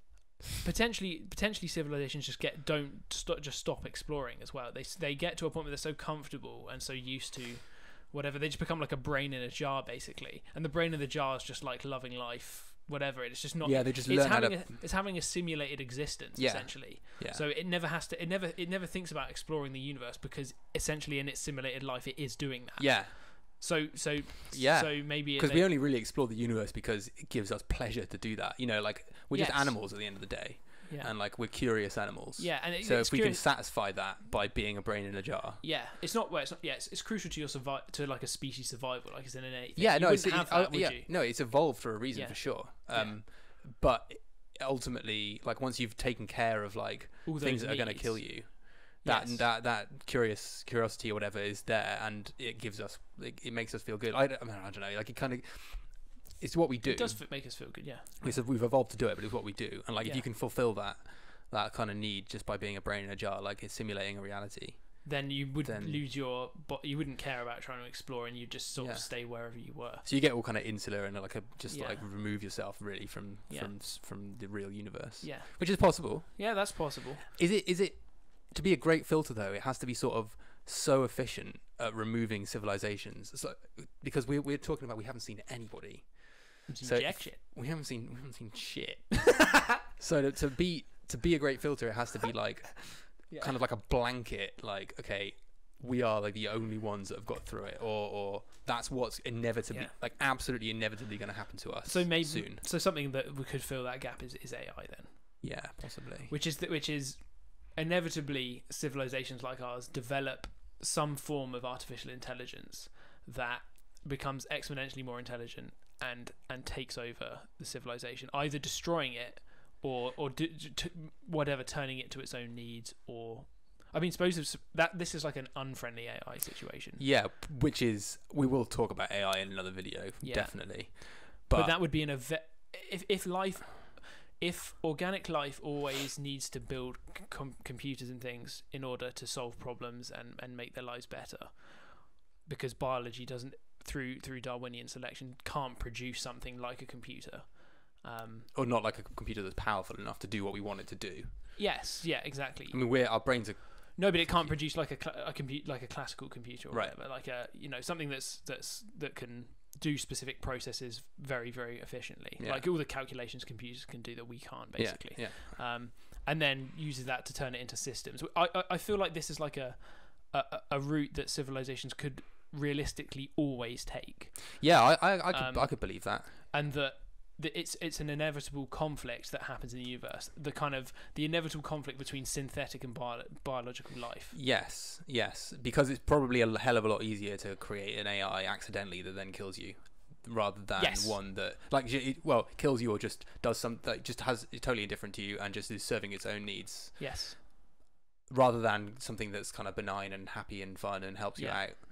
potentially potentially civilizations just get don't st- just stop exploring as well. They they get to a point where they're so comfortable and so used to whatever, they just become like a brain in a jar basically, and the brain in the jar is just like loving life, whatever. It's just not. Yeah, they just It's learn how having to. a, it's having a simulated existence Yeah. essentially. Yeah. So it never has to. It never. It never thinks about exploring the universe because essentially in its simulated life it is doing that. yeah, So so Yeah. So maybe it, because they, we only really explore the universe because it gives us pleasure to do that. You know, like we're just Yes. animals at the end of the day, yeah and like we're curious animals. yeah and it, So it's if we can curious- satisfy that by being a brain in a jar. yeah it's not well it's not yeah it's, it's crucial to your survival, to like a species survival, like it's in anything. Yeah, you no, it's, wouldn't have it's- that, oh, would yeah, you? no, it's evolved for a reason Yeah. for sure. Um, but ultimately, like once you've taken care of like All those things that are going to needs. kill you, that Yes. that that curious curiosity or whatever is there, and it gives us it, it makes us feel good. I, don't- I mean, I don't know, like it kind of it's what we do. It does f- make us feel good, yeah. It's, we've evolved to do it, but it's what we do. And like if Yeah. you can fulfill that that kind of need just by being a brain in a jar, like it's simulating a reality. Then you would Then- lose your, but you wouldn't care about trying to explore, and you just sort Yeah. of stay wherever you were. So you get all kind of insular and like a, just Yeah. like remove yourself really from Yeah. from s- from the real universe, Yeah, which is possible. yeah, that's possible. Is it is it to be a great filter though? It has to be sort of so efficient at removing civilizations. So, because we're we're talking about we haven't seen anybody. It's So inject if- shit. We haven't seen we haven't seen shit. So to, to be to be a great filter, it has to be like Yeah. kind of like a blanket. Like okay, we are like the only ones that have got through it, or or that's what's inevitably, Yeah. like absolutely inevitably going to happen to us. So maybe soon. so something that we could fill that gap is, is A I then, Yeah, possibly. which is that which is inevitably civilizations like ours develop some form of artificial intelligence that becomes exponentially more intelligent and and takes over the civilization, either destroying it or or do, to whatever, turning it to its own needs. Or I mean, suppose if that this is like an unfriendly A I situation. Yeah, which is, we will talk about A I in another video, Yeah. definitely. But, But, that would be in a ve- if if life if organic life always needs to build com- computers and things in order to solve problems and, and make their lives better, because biology doesn't, through through Darwinian selection, can't produce something like a computer. Um, or not like a computer that's powerful enough to do what we want it to do. yes, yeah, exactly. I mean, we're our brains are No, but it can't produce like a cl- a compute like a classical computer or Right. whatever, like a you know something that's that's that can do specific processes very very efficiently, Yeah. like all the calculations computers can do that we can't, basically. Yeah, yeah. Um, and then uses that to turn it into systems. I I, I feel like this is like a, a a route that civilizations could realistically always take, Yeah, I I, I could Um, I could believe that. and that. that It's it's an inevitable conflict that happens in the universe. The kind of the inevitable conflict between synthetic and bio, biological life. Yes, yes, because it's probably a hell of a lot easier to create an A I accidentally that then kills you, rather than Yes. one that like it, well kills you or just does some that just has is totally indifferent to you and just is serving its own needs, Yes. rather than something that's kind of benign and happy and fun and helps you Yeah. out.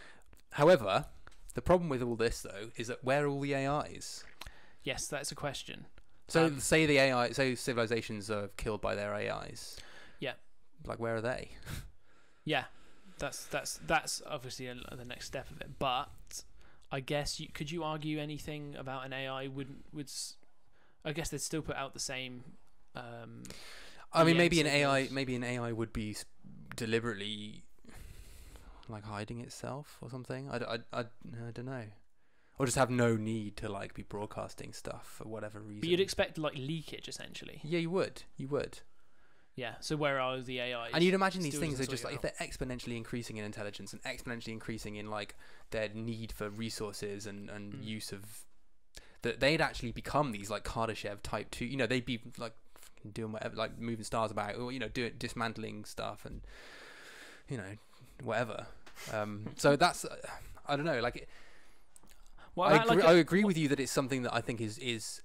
However, the problem with all this though is that where are all the A Is? Yes, that's a question. So Um, say the A I, say civilizations are killed by their A Is. Yeah. Like where are they? Yeah, that's that's that's obviously a, the next step of it. But I guess you could you argue anything about an A I wouldn't would s- I guess they'd still put out the same. Um, I mean, E M maybe an A I, signals. maybe an A I would be s- deliberately like hiding itself or something. I, d- I, I, I don't know, or just have no need to like be broadcasting stuff for whatever reason. But you'd expect like leakage essentially. yeah, you would, you would, Yeah. So where are the A Is? and you'd imagine these Still things are doesn't just sort like you if they're exponentially increasing in intelligence and exponentially increasing in like their need for resources and and Mm. use of that, they'd actually become these like Kardashev type two. You know, they'd be like doing whatever, like moving stars about, or you know, doing dismantling stuff and you know whatever. Um, so that's uh, I don't know. Like, it, What I about, agree, like, I a- agree with you that it's something that I think is is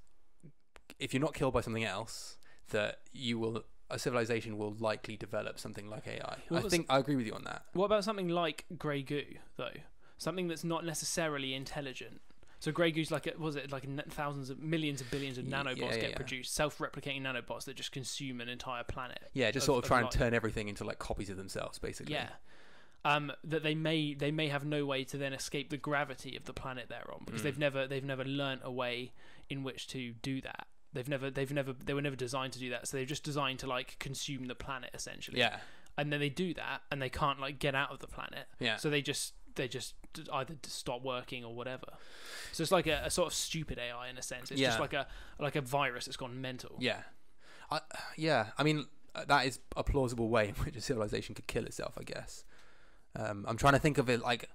if you're not killed by something else, that you will a civilization will likely develop something like A I. Well, I that's- think I agree with you on that. What about something like grey goo though? Something that's not necessarily intelligent. So grey goo's like a, was it like n- thousands of millions of billions of Ye- nanobots yeah, yeah, get yeah. produced, self-replicating nanobots that just consume an entire planet. Yeah, just of- sort of of try and life. turn everything into like copies of themselves, basically. Yeah. Um, that they may they may have no way to then escape the gravity of the planet they're on, because Mm. they've never they've never learnt a way in which to do that. They've never they've never they were never designed to do that. So they're just designed to like consume the planet essentially. Yeah. And then they do that, and they can't like get out of the planet. Yeah. So they just they just d- either d- stop working or whatever. So it's like a, a sort of stupid A I in a sense. It's just Yeah. like a like a virus that's gone mental. Yeah. I, yeah. I mean, uh, that is a plausible way in which a civilization could kill itself, I guess. Um, I'm trying to think of it like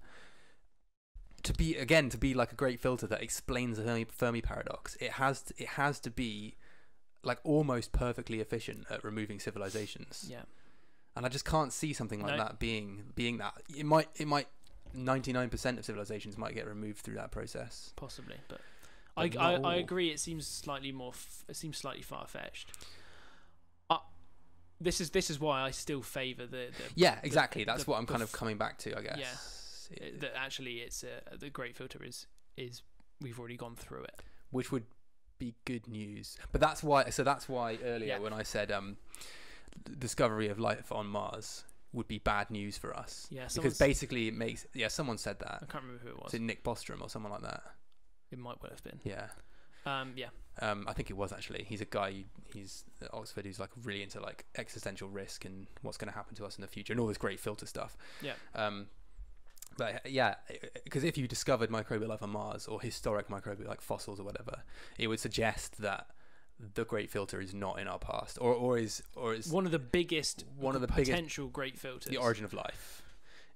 to be again to be like a great filter that explains the Fermi, Fermi paradox. It has to, it has to be like almost perfectly efficient at removing civilizations. Yeah. And I just can't see something like No. that being being that. It might it might ninety-nine percent of civilizations might get removed through that process. Possibly, but, But I, I, not I all. agree. It seems slightly more. F- it seems slightly far fetched. Uh, this is this is why I still favour the, the Yeah, exactly. That's the- what I'm the kind of f- coming back to, I guess. yeah. It- that actually it's uh, the great filter is is we've already gone through it. which would be good news. But that's why. So that's why earlier Yeah. when I said um, the discovery of life on Mars would be bad news for us. Yeah, Because someone's- basically it makes. Yeah, someone said that. I can't remember who it was. Was it Nick Bostrom or someone like that? It might well have been. Yeah. Um, yeah. Um, I think it was actually. He's a guy. He's at Oxford. Who's like really into like existential risk and what's going to happen to us in the future and all this great filter stuff. Yeah. Um, but yeah, because if you discovered microbial life on Mars or historic microbial like fossils or whatever, it would suggest that the great filter is not in our past, or or is or is One of the biggest, one of the biggest potential great filters. the origin of life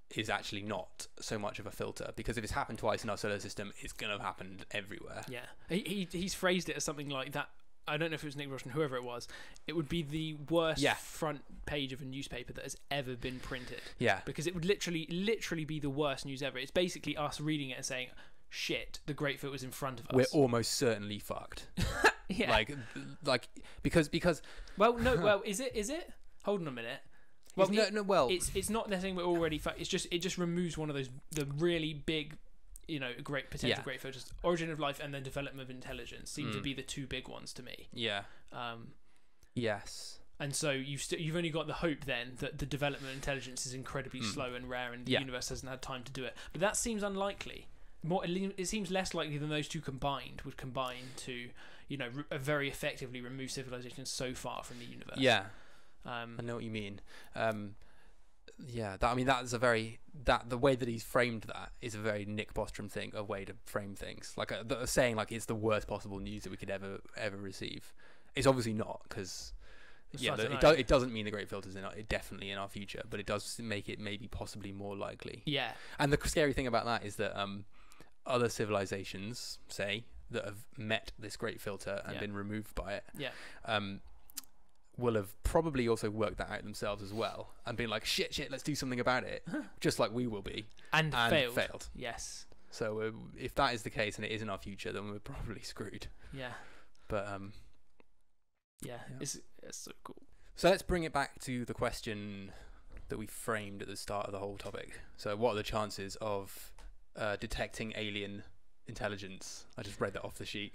is actually not so much of a filter, because if it's happened twice in our solar system, it's going to happen everywhere. Yeah, he, he he's phrased it as something like that. I don't know if it was Nick Rushton, whoever it was. It would be the worst Yeah. front page of a newspaper that has ever been printed. Yeah. Because it would literally, literally be the worst news ever. It's basically us reading it and saying, "Shit, the Great Filter was in front of us." We're almost certainly fucked. yeah. Like, like because because. Well, no. Well, is it? Is it? Hold on a minute. Well, no, it, no, well, it's it's not necessarily we're already fucked. It's just it just removes one of those the really big, you know, great potential Yeah. great filters. Origin of life and then development of intelligence seem to Mm. be the two big ones to me. Yeah. Um, Yes. and so you've st- you've only got the hope then that the development of intelligence is incredibly Mm. slow and rare, and the Yeah. universe hasn't had time to do it. But that seems unlikely. More, it le- it seems less likely than those two combined would combine to, you know, re- very effectively remove civilization so far from the universe. Yeah. Um, I know what you mean. Um, yeah, that, I mean that's a very that the way that he's framed that is a very Nick Bostrom thing, a way to frame things. Like a, the, saying like it's the worst possible news that we could ever ever receive. It's obviously not, because yeah, I don't the, know. it, do, it doesn't mean the great filters in our, it definitely in our future, but it does make it maybe possibly more likely. yeah. And the scary thing about that is that um, other civilizations, say, that have met this great filter and Yeah. been removed by it, Yeah. um, will have probably also worked that out themselves as well and been like, shit, shit, let's do something about it, just like we will be, And, and failed. failed. Yes. So uh, if that is the case and it is in our future, then we're probably screwed. Yeah. But um, Yeah. Yeah. It's it's so cool. so let's bring it back to the question that we framed at the start of the whole topic. So what are the chances of uh, detecting alien intelligence? I just read that off the sheet.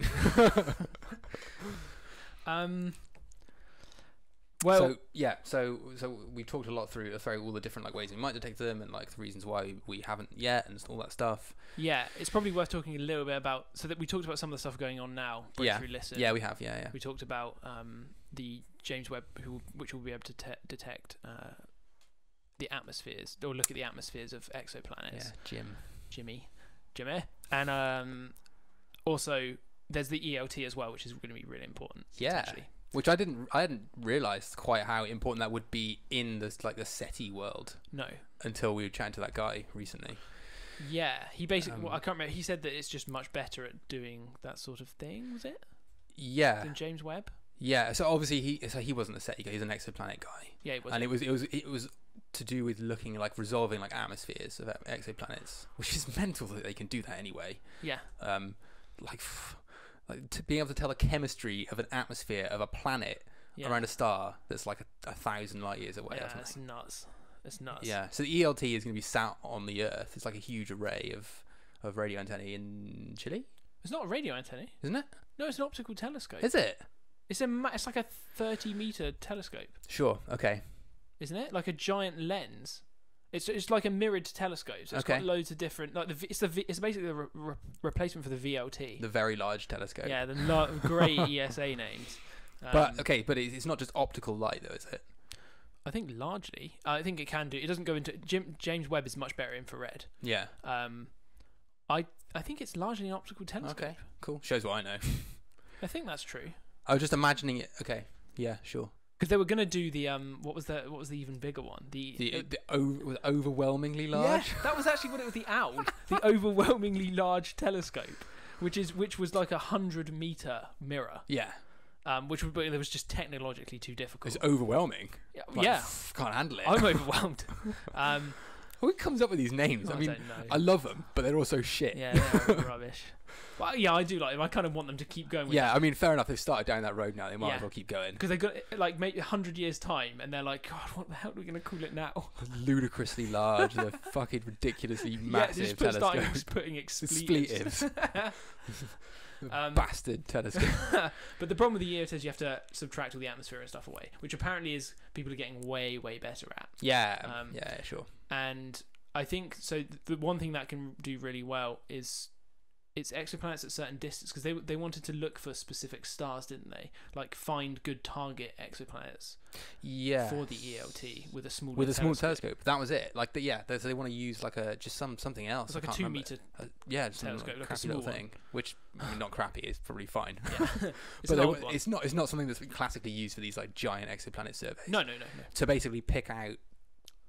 Um. Well, so yeah, so so we talked a lot through through all the different like ways we might detect them and like the reasons why we haven't yet and all that stuff. yeah, it's probably worth talking a little bit about. So that we talked about some of the stuff going on now. Yeah. Breakthrough Listen. Yeah, we have. Yeah, yeah. We talked about um, the James Webb, who which will be able to te- detect uh, the atmospheres or look at the atmospheres of exoplanets. Yeah, Jim. Jimmy, Jimmy, and um, also there's the E L T as well, which is going to be really important. Yeah. potentially. Which I didn't I hadn't realised quite how important that would be in this like the SETI world No. until we were chatting to that guy recently. Yeah, he basically. Um, well, I can't remember. He said that it's just much better at doing that sort of thing. Was it Yeah. than James Webb? Yeah. So obviously he so he wasn't a SETI guy, he was an exoplanet guy. Yeah, it was. And it was it was it was to do with looking like resolving like atmospheres of exoplanets, which is mental that they can do that anyway. Yeah. Um, like, like to being able to tell the chemistry of an atmosphere of a planet Yeah. around a star that's like a, a thousand light years away. Yeah, or it's something. nuts. It's nuts. Yeah. So the E L T is going to be sat on the Earth. It's like a huge array of of radio antennae in Chile, It's not a radio antenna. isn't it? No, it's an optical telescope. Is it? It's a. ma- It's like a thirty meter telescope, Sure. Okay. isn't it? Like a giant lens. It's it's like a mirrored telescope. So it's Okay. got loads of different. Like the v- it's the v- it's basically the re- re- replacement for the V L T. The Very Large Telescope. Yeah, the lo- great E S A names. Um, But okay, but it's it's not just optical light though, is it? I think largely, uh, I think it can do. It doesn't go into Jim, James Webb is much better infrared. Yeah. Um, I I think it's largely an optical telescope. Okay. Cool. Shows what I know. I think that's true. I was just imagining it. Okay. Yeah. Sure. Because they were gonna do the um, what was the what was the even bigger one? The, The, uh, the o- was overwhelmingly large. Yeah, that was actually what it was. The owl, the overwhelmingly large telescope, which is which was like a hundred meter mirror. Yeah. Um, which would, it was just technologically too difficult. It's overwhelming. yeah, Like, yeah. pff, can't handle it. I'm overwhelmed. um, Who comes up with these names? I I mean, don't know. I love them, but they're also shit. yeah, they're rubbish. But yeah, I do like them. I kind of want them to keep going with Yeah, I mean, fair enough. They've started down that road now. They might Yeah. as well keep going. because they got like maybe a hundred years time, and they're like, God, what the hell are we gonna call it now? Ludicrously large. They're fucking ridiculously yeah, massive just put, starting telescope. just putting expletives. Expletives. Um, Bastard telescope. But the problem with the E O T is you have to subtract all the atmosphere and stuff away, which apparently is people are getting way, way better at. Yeah. Um, yeah. Sure. And I think so. th- The one thing that can do really well is it's exoplanets at certain distance, because they they wanted to look for specific stars, didn't they? Like find good target exoplanets Yeah. for the E L T with a small With a small telescope. That was it. Like the, yeah, they, so they want to use like a just some something else. It's like I a can't two remember. meter. Uh, yeah, just some telescope, like a crappy little small one. thing. Which I mean, not crappy. It's probably fine. Yeah, it's but an they, old wa- one. it's not. It's not something that's classically used for these like giant exoplanet surveys. No, no, no, no. To basically pick out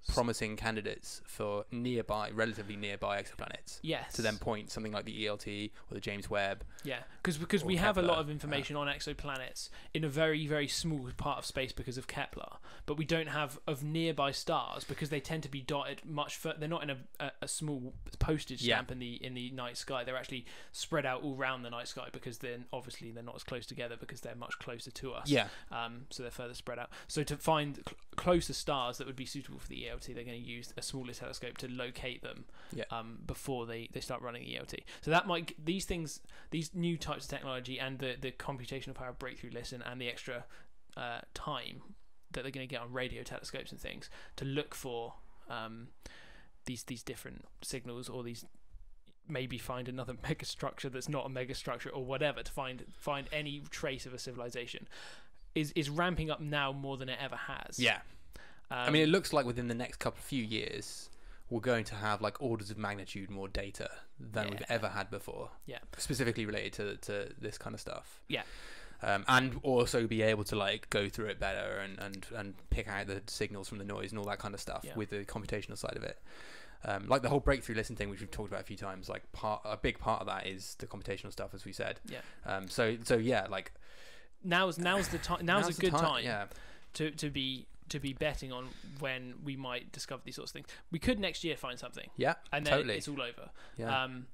promising candidates for nearby, relatively nearby exoplanets. Yes. To then point something like the E L T or the James Webb. Yeah, because because Or we have a lot Kepler, of information on exoplanets in a very very small part of space because of Kepler, but we don't have of nearby stars because they tend to be dotted much further. They're not in a, a, a small postage Yeah. stamp in the in the night sky. They're actually spread out all around the night sky because then obviously they're not as close together because they're much closer to us. Yeah. Um. So they're further spread out. So to find cl- closer stars that would be suitable for the E L T, they're going to use a smaller telescope to locate them. Yeah. Um. Before they, they start running the E L T. So that might these things these new types of technology and the the computational power of breakthrough listen and the extra uh, time that they're going to get on radio telescopes and things to look for um, these these different signals or these maybe find another megastructure that's not a megastructure or whatever to find find any trace of a civilization is is ramping up now more than it ever has. Yeah. Um, I mean, it looks like within the next couple of few years, we're going to have like orders of magnitude more data than Yeah. we've ever had before. Yeah. Specifically related to to this kind of stuff. Yeah. Um, and also be able to like go through it better and, and, and pick out the signals from the noise and all that kind of stuff Yeah. with the computational side of it. Um, like the whole breakthrough listen thing, which we've talked about a few times. Like part a big part of that is the computational stuff, as we said. Yeah. Um. So so yeah, like Now's now's the time. Now's, now's a the good time. Yeah. to to be to be betting on when we might discover these sorts of things. We could next year find something, Yeah. and then totally. it's all over. Yeah. Um,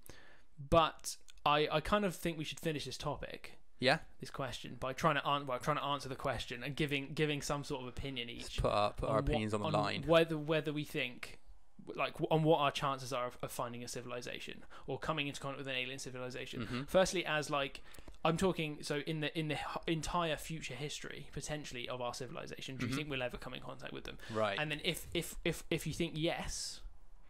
but I I kind of think we should finish this topic, yeah. this question, by trying to an- well, trying to answer the question and giving giving some sort of opinion Let's each put our put our on what- opinions on the line. whether whether we think like on what our chances are of, of finding a civilization or coming into contact with an alien civilization. Mhm. Firstly, as like I'm talking, so in the in the h- entire future history potentially of our civilization, do you Mhm. think we'll ever come in contact with them? Right. And then if if if if you think yes,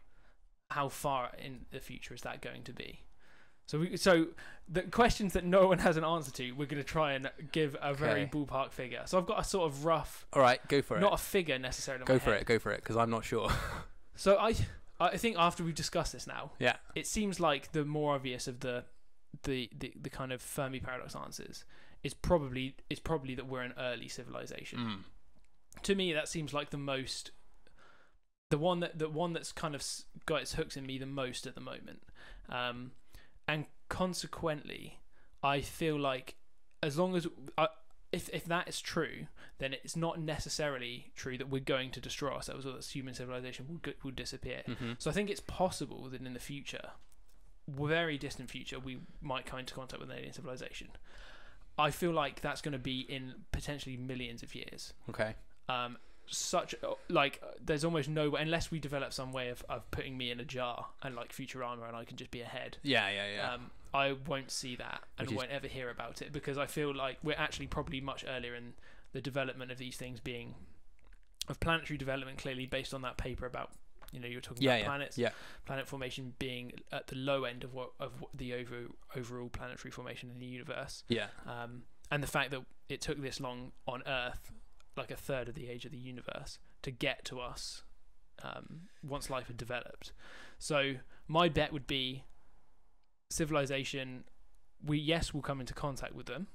how far in the future is that going to be? So we, so the questions that no one has an answer to, we're going to try and give a very Okay. ballpark figure. So I've got a sort of rough, All right. Go for not it. a figure necessarily. in Go my for head. it. Go for it. Because I'm not sure. So I I think after we've discussed this now, yeah. it seems like the more obvious of the the, the, the kind of Fermi paradox answers is probably is probably that we're an early civilization. Mm. To me, that seems like the most the one that the one that's kind of s- got its hooks in me the most at the moment, um, and consequently, I feel like as long as I, if if that is true, then it's not necessarily true that we're going to destroy ourselves or that human civilization will go- will disappear. Mhm. So I think it's possible that in the future, very distant future, we might come into contact with an alien civilization. I feel like that's going to be in potentially millions of years. Okay. Um, such like there's almost no way unless we develop some way of, of putting me in a jar and like Futurama and I can just be a head. Yeah. Yeah. Yeah. Um, I won't see that and Which is- won't ever hear about it because I feel like we're actually probably much earlier in the development of these things being of planetary development. Clearly, based on that paper about you know you were talking yeah. about Yeah. planets, Yeah. planet formation being at the low end of what of what the over, overall planetary formation in the universe. Yeah. Um, and the fact that it took this long on Earth, like a third of the age of the universe, to get to us um, once life had developed. So my bet would be civilization, we yes will come into contact with them,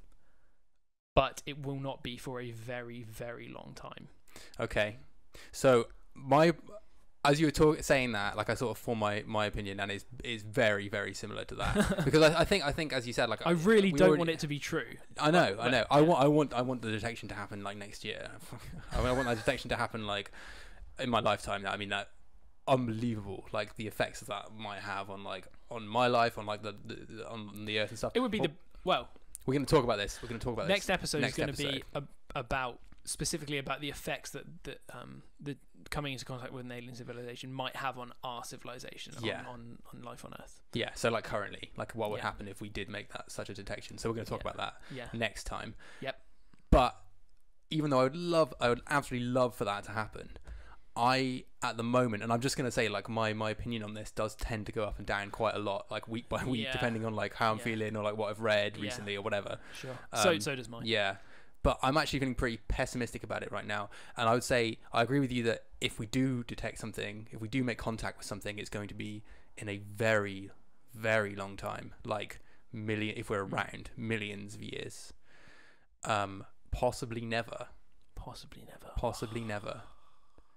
but it will not be for a very, very long time. Okay. So my, as you were talk, saying that, like I sort of formed my, my opinion, and it's is very very similar to that because I, I think I think as you said, like I really we don't already- want it to be true. I know, But- I but- know. I yeah. want, I want, I want the detection to happen like next year. I, mean, I want that detection to happen like in my lifetime. Now, I mean that unbelievable, like the effects that, that might have on like on my life, on like the, the, the on the earth and stuff. It would be Well, the well. We're going to talk about this. We're going to talk about Next this. episode next is going to be episode. a, about specifically about the effects that that um the coming into contact with an alien civilization might have on our civilization, Yeah. on, on on life on Earth. Yeah. So like currently, like what would Yeah. happen if we did make that such a detection? So we're going to talk Yeah. about that Yeah. next time. Yep. But even though I would love, I would absolutely love for that to happen. I, at the moment, and I'm just going to say, like, my, my opinion on this does tend to go up and down quite a lot, like, week by week, Yeah. depending on, like, how I'm Yeah. feeling or, like, what I've read Yeah. recently or whatever. Sure. so Um, so does mine. Yeah. But I'm actually feeling pretty pessimistic about it right now. And I would say, I agree with you that if we do detect something, if we do make contact with something, it's going to be in a very, very long time. Like, million, if we're around, millions of years. Um, possibly never. Possibly never. Possibly never.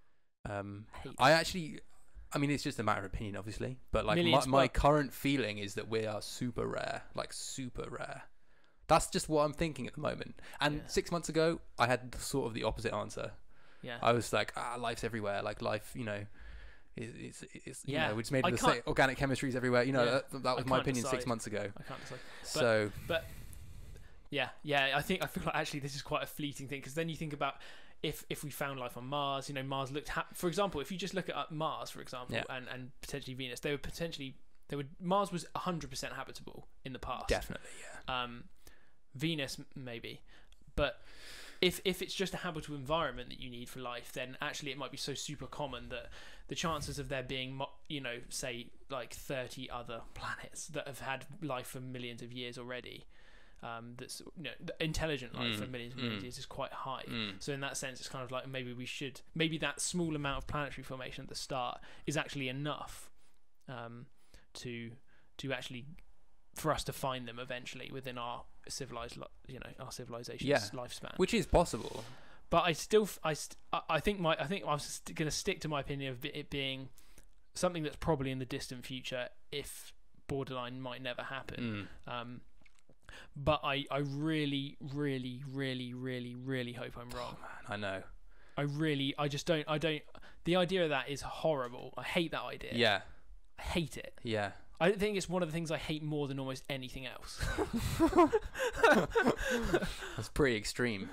Um, Hate. I actually, I mean, it's just a matter of opinion, obviously. But like my, Millions, my well- current feeling is that we are super rare, like super rare. That's just what I'm thinking at the moment. And Yeah. six months ago, I had the- sort of the opposite answer. Yeah. I was like, ah, life's everywhere. Like life, you know, is it's, it's you Yeah. know, it's made I of the can't- same organic chemistry's everywhere. You know, Yeah. that, that was I my can't opinion six decide. months ago. I can't decide. So Yeah, yeah. I think I feel like actually this is quite a fleeting thing because then you think about if if we found life on Mars, you know, Mars looked ha- for example, if you just look at uh, Mars, for example, Yeah. and and potentially Venus, they would potentially they would Mars was one hundred percent habitable in the past. definitely, yeah. Um, Venus m- maybe, but if if it's just a habitable environment that you need for life, then actually it might be so super common that the chances of there being, mo- you know, say like thirty other planets that have had life for millions of years already, um, that's you know intelligent life Mm, for millions and millions mm. of years is quite high. Mm. So in that sense, it's kind of like maybe we should maybe that small amount of planetary formation at the start is actually enough um, to to actually for us to find them eventually within our civilized, li- you know, our civilization's Yeah. lifespan. Which is possible. But I still, f- I, st- I- I think my, I think I was st- going to stick to my opinion of it being something that's probably in the distant future, if borderline might never happen. Mm. Um, but I, I really, really, really, really, really hope I'm wrong. Man, I know. I really, I just don't, I don't. The idea of that is horrible. I hate that idea. Yeah. I hate it. Yeah. I think it's one of the things I hate more than almost anything else. That's pretty extreme.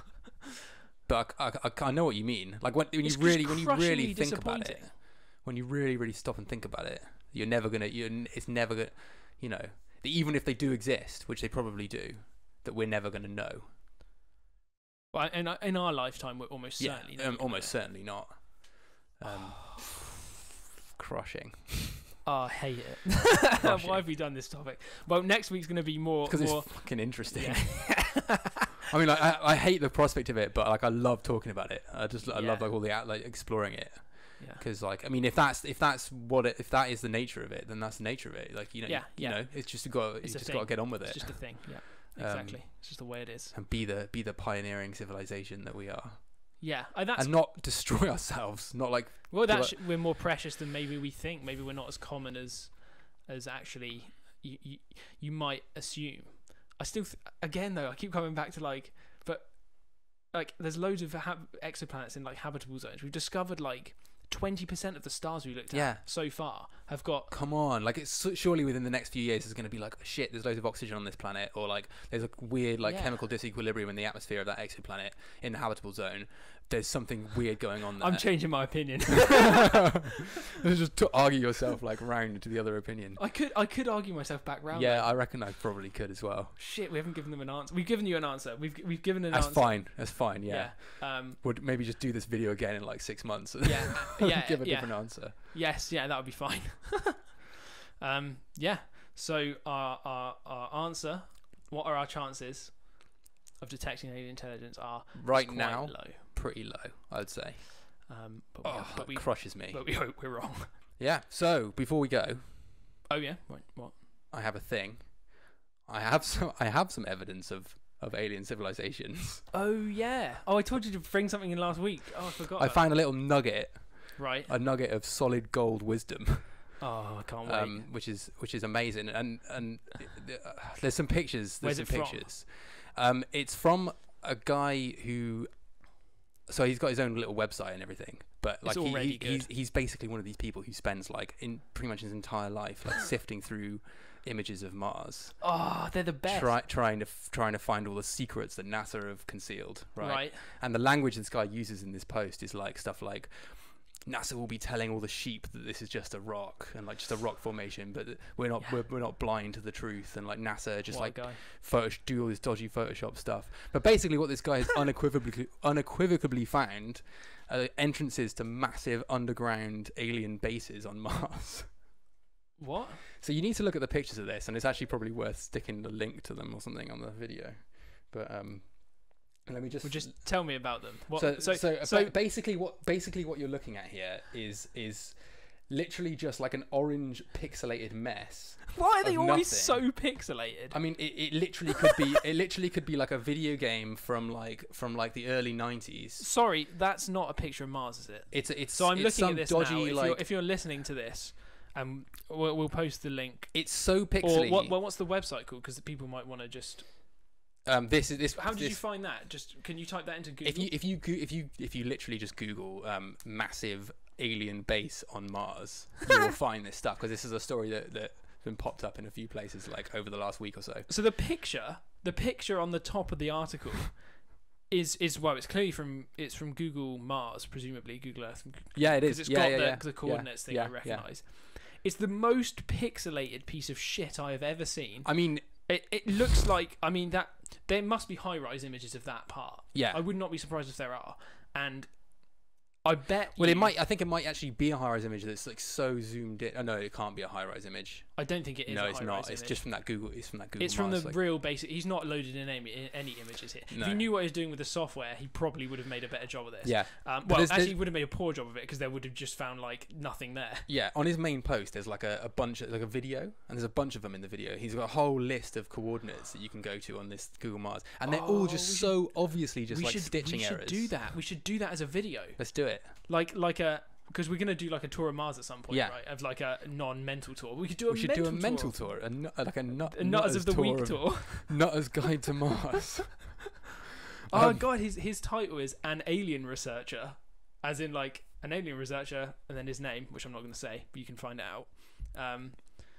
But I, I, I, I know what you mean. Like when, when It's you just really, when you really crushingly think about it, disappointing. when you really, really stop and think about it, you're never gonna. You're. n- It's never gonna. You know, even if they do exist, which they probably do, that we're never gonna know. Well, in, our- in our lifetime, we're almost Yeah, certainly um, not almost gonna- certainly not. Um, crushing. Oh, I hate it. Crushing. Why have we done this topic? Well, next week's going to be more. Because more it's fucking interesting. yeah. I mean, like, I, I hate the prospect of it, but like, I love talking about it. I just, I Yeah. love like all the out, like exploring it. Yeah. Because like, I mean, if that's if that's what it, if that is the nature of it, then that's the nature of it. Like, you know, Yeah, you, yeah. know, it's just got It's you a just got to thing. get on with It's it just a thing. Yeah. Um, Exactly. it's just the way it is. and be the be the pioneering civilization that we are, Yeah. And that's and not destroy ourselves. Not like well. feel That's we're more precious than maybe we think. Maybe we're not as common as as actually you you, you might assume. I still th- again though I keep coming back to like, but like there's loads of ha- exoplanets in like habitable zones. We've discovered like twenty percent of the stars we looked at Yeah. so far have got come on, like it's su- surely within the next few years it's going to be like shit. There's loads of oxygen on this planet, or like there's a weird like Yeah. chemical disequilibrium in the atmosphere of that exoplanet in the habitable zone. There's something weird going on there. I'm changing my opinion. Just to argue yourself like round to the other opinion. I could I could argue myself back round. Yeah, though. I reckon I probably could as well. Shit, we haven't given them an answer. We've given you an answer. We've we've given an That's answer. fine. That's fine. Yeah. Yeah. Um. Would maybe just do this video again in like six months. Yeah. uh, Yeah. Give a yeah. different answer. Yes. Yeah. That would be fine. um. Yeah. So our our our answer. What are our chances of detecting alien intelligence? Are Right quite now, low. pretty low, I'd say. Um. But we, Oh, but we it crushes me. but we hope we're wrong. Yeah. So before we go, Oh yeah. Right. What? I have a thing. I have some. I have some evidence of of alien civilizations. Oh yeah. Oh, I told you to bring something in last week. Oh, I forgot. I about found a little nugget, that. Right. a nugget of solid gold wisdom, Oh, I can't wait. um, which is which is amazing. And and uh, there's some pictures. There's Where's some it from? pictures. Um, it's from a guy who. So he's got his own little website and everything, but like It's he, already he, good. he's he's basically one of these people who spends like in pretty much his entire life like sifting through images of Mars, Oh, they're the best. try, trying to f- trying to find all the secrets that NASA have concealed, right? Right. And the language this guy uses in this post is like stuff like NASA will be telling all the sheep that this is just a rock and like just a rock formation, but we're not Yeah. we're, we're not blind to the truth, and like NASA just What a like guy. photo- do all this dodgy Photoshop stuff. But basically, what this guy has unequivocally unequivocally found are entrances to massive underground alien bases on Mars. What? So you need to look at the pictures of this, and it's actually probably worth sticking the link to them or something on the video. But um, let me just Well, just tell me about them. What? so, so, so, so ba- basically what basically what you're looking at here is is literally just like an orange pixelated mess. Why are they of always nothing. so pixelated? I mean, it, it literally could be it literally could be like a video game from like from like the early nineties. Sorry, that's not a picture of Mars, is it? It's it's So I'm it's looking some at this dodgy now. If, like you're, if you're listening to this, um, we'll, we'll post the link. it's so Or pixely. what? Well, what's the website called? Because people might want to just. um, this is this. How did this, you find that? Just can you type that into Google? If you if you go- if you if you literally just Google um massive alien base on Mars, you will find this stuff because this is a story that that. been popped up in a few places like over the last week or so. So the picture, the picture on the top of the article, is is well, it's clearly from it's from Google Mars, presumably Google Earth. Yeah, it is. Because it's yeah, got yeah, the, yeah. the coordinates yeah, thing yeah, I yeah. recognise. It's the most pixelated piece of shit I have ever seen. I mean, It it looks like I mean that there must be high rise images of that part. yeah. I would not be surprised if there are, and I bet. Well, you, it might. I think it might actually be a high-res image that's like so zoomed in. Oh no, it can't be a high-res image. I don't think it is. No, a it's high-rise not. It's image. just from that Google. It's from that Google. It's from Mars, the like, real basic. He's not loaded in any, in any images here. No. If he knew what he was doing with the software, he probably would have made a better job of this. Yeah. Um, But well, there's- actually, there's- he would have made a poor job of it because they would have just found like nothing there. Yeah, on his main post, there's like a, a bunch of like a video, and there's a bunch of them in the video. He's got a whole list of coordinates that you can go to on this Google Mars, and they're Oh, all just we so obviously just we like should, stitching we should errors. do that. We should do that as a video, Let's do it. like like a because we're gonna do like a tour of Mars at some point, Yeah. right? Of like a non-mental tour. We could do a We should mental do a mental tour. tour, a nu- like a nut, A Nutters of the Week of- tour. Nutters Guide to Mars. Oh Um, god, his his title is an alien researcher, as in like an alien researcher, and then his name, which I'm not going to say, but you can find it out. Um,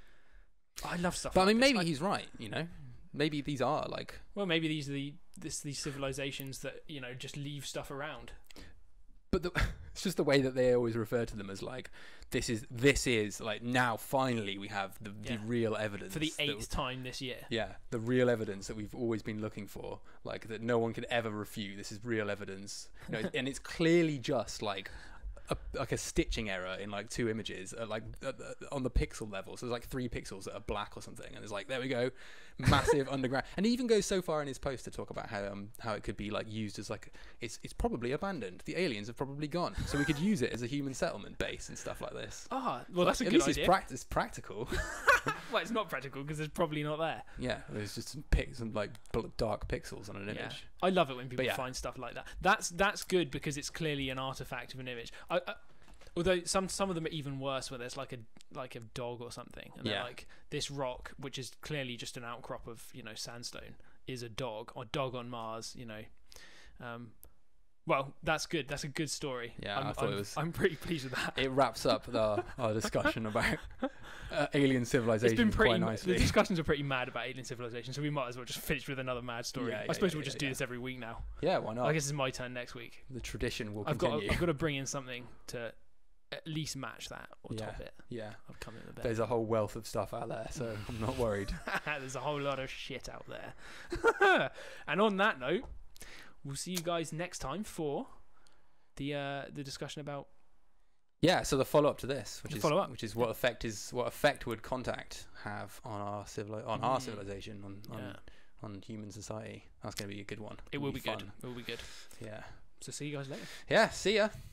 I love stuff. But I like mean, this. maybe I- he's right. You know, maybe these are like. well, maybe these are the this these civilizations that you know just leave stuff around. But the, it's just the way that they always refer to them as like this is this is like now finally we have the, Yeah. the real evidence For the that- eighth time this year. yeah, the real evidence that we've always been looking for, like that no one could ever refute. This is real evidence, you know, and it's clearly just like a, like a stitching error in like two images, uh, like uh, uh, on the pixel level. So there's like three pixels that are black or something, and it's like there we go, massive underground. And he even goes so far in his post to talk about how um how it could be like used as like it's it's probably abandoned. The aliens have probably gone, so we could use it as a human settlement base and stuff like this. Ah, well, that's a At good least idea. it's, prac- it's practical. Well, it's not practical because it's probably not there. Yeah, there's just some pics and like bl- dark pixels on an image. Yeah. I love it when people yeah. find stuff like that. That's that's good because it's clearly an artifact of an image. I, I, although some some of them are even worse, where there's like a like a dog or something, and they're Yeah. like this rock, which is clearly just an outcrop of you know sandstone, is a dog or dog on Mars. You know, um, well, that's good. That's a good story. Yeah, I'm, I thought I'm, it was- I'm pretty pleased with that. It wraps up the, our discussion about uh, alien civilization It's been pretty. quite The nicely. discussions are pretty mad about alien civilization, so we might as well just finish with another mad story. Yeah, I yeah, suppose yeah, we'll yeah, just do yeah. this every week now. Yeah, why not? I guess it's my turn next week. The tradition will I've got. continue. To, I've got to bring in something to at least match that or Yeah. top it. Yeah, I've come in the bed. there's a whole wealth of stuff out there, so I'm not worried. There's a whole lot of shit out there. And on that note, we'll see you guys next time for the uh, the discussion about Yeah, so the follow up to this, which The is follow-up. which is what effect is what effect would contact have on our civil on our Mm. civilization on on, Yeah. on human society. That's going to be a good one. it will It'll be good. fun. It will be good. Yeah. So see you guys later. Yeah. See ya.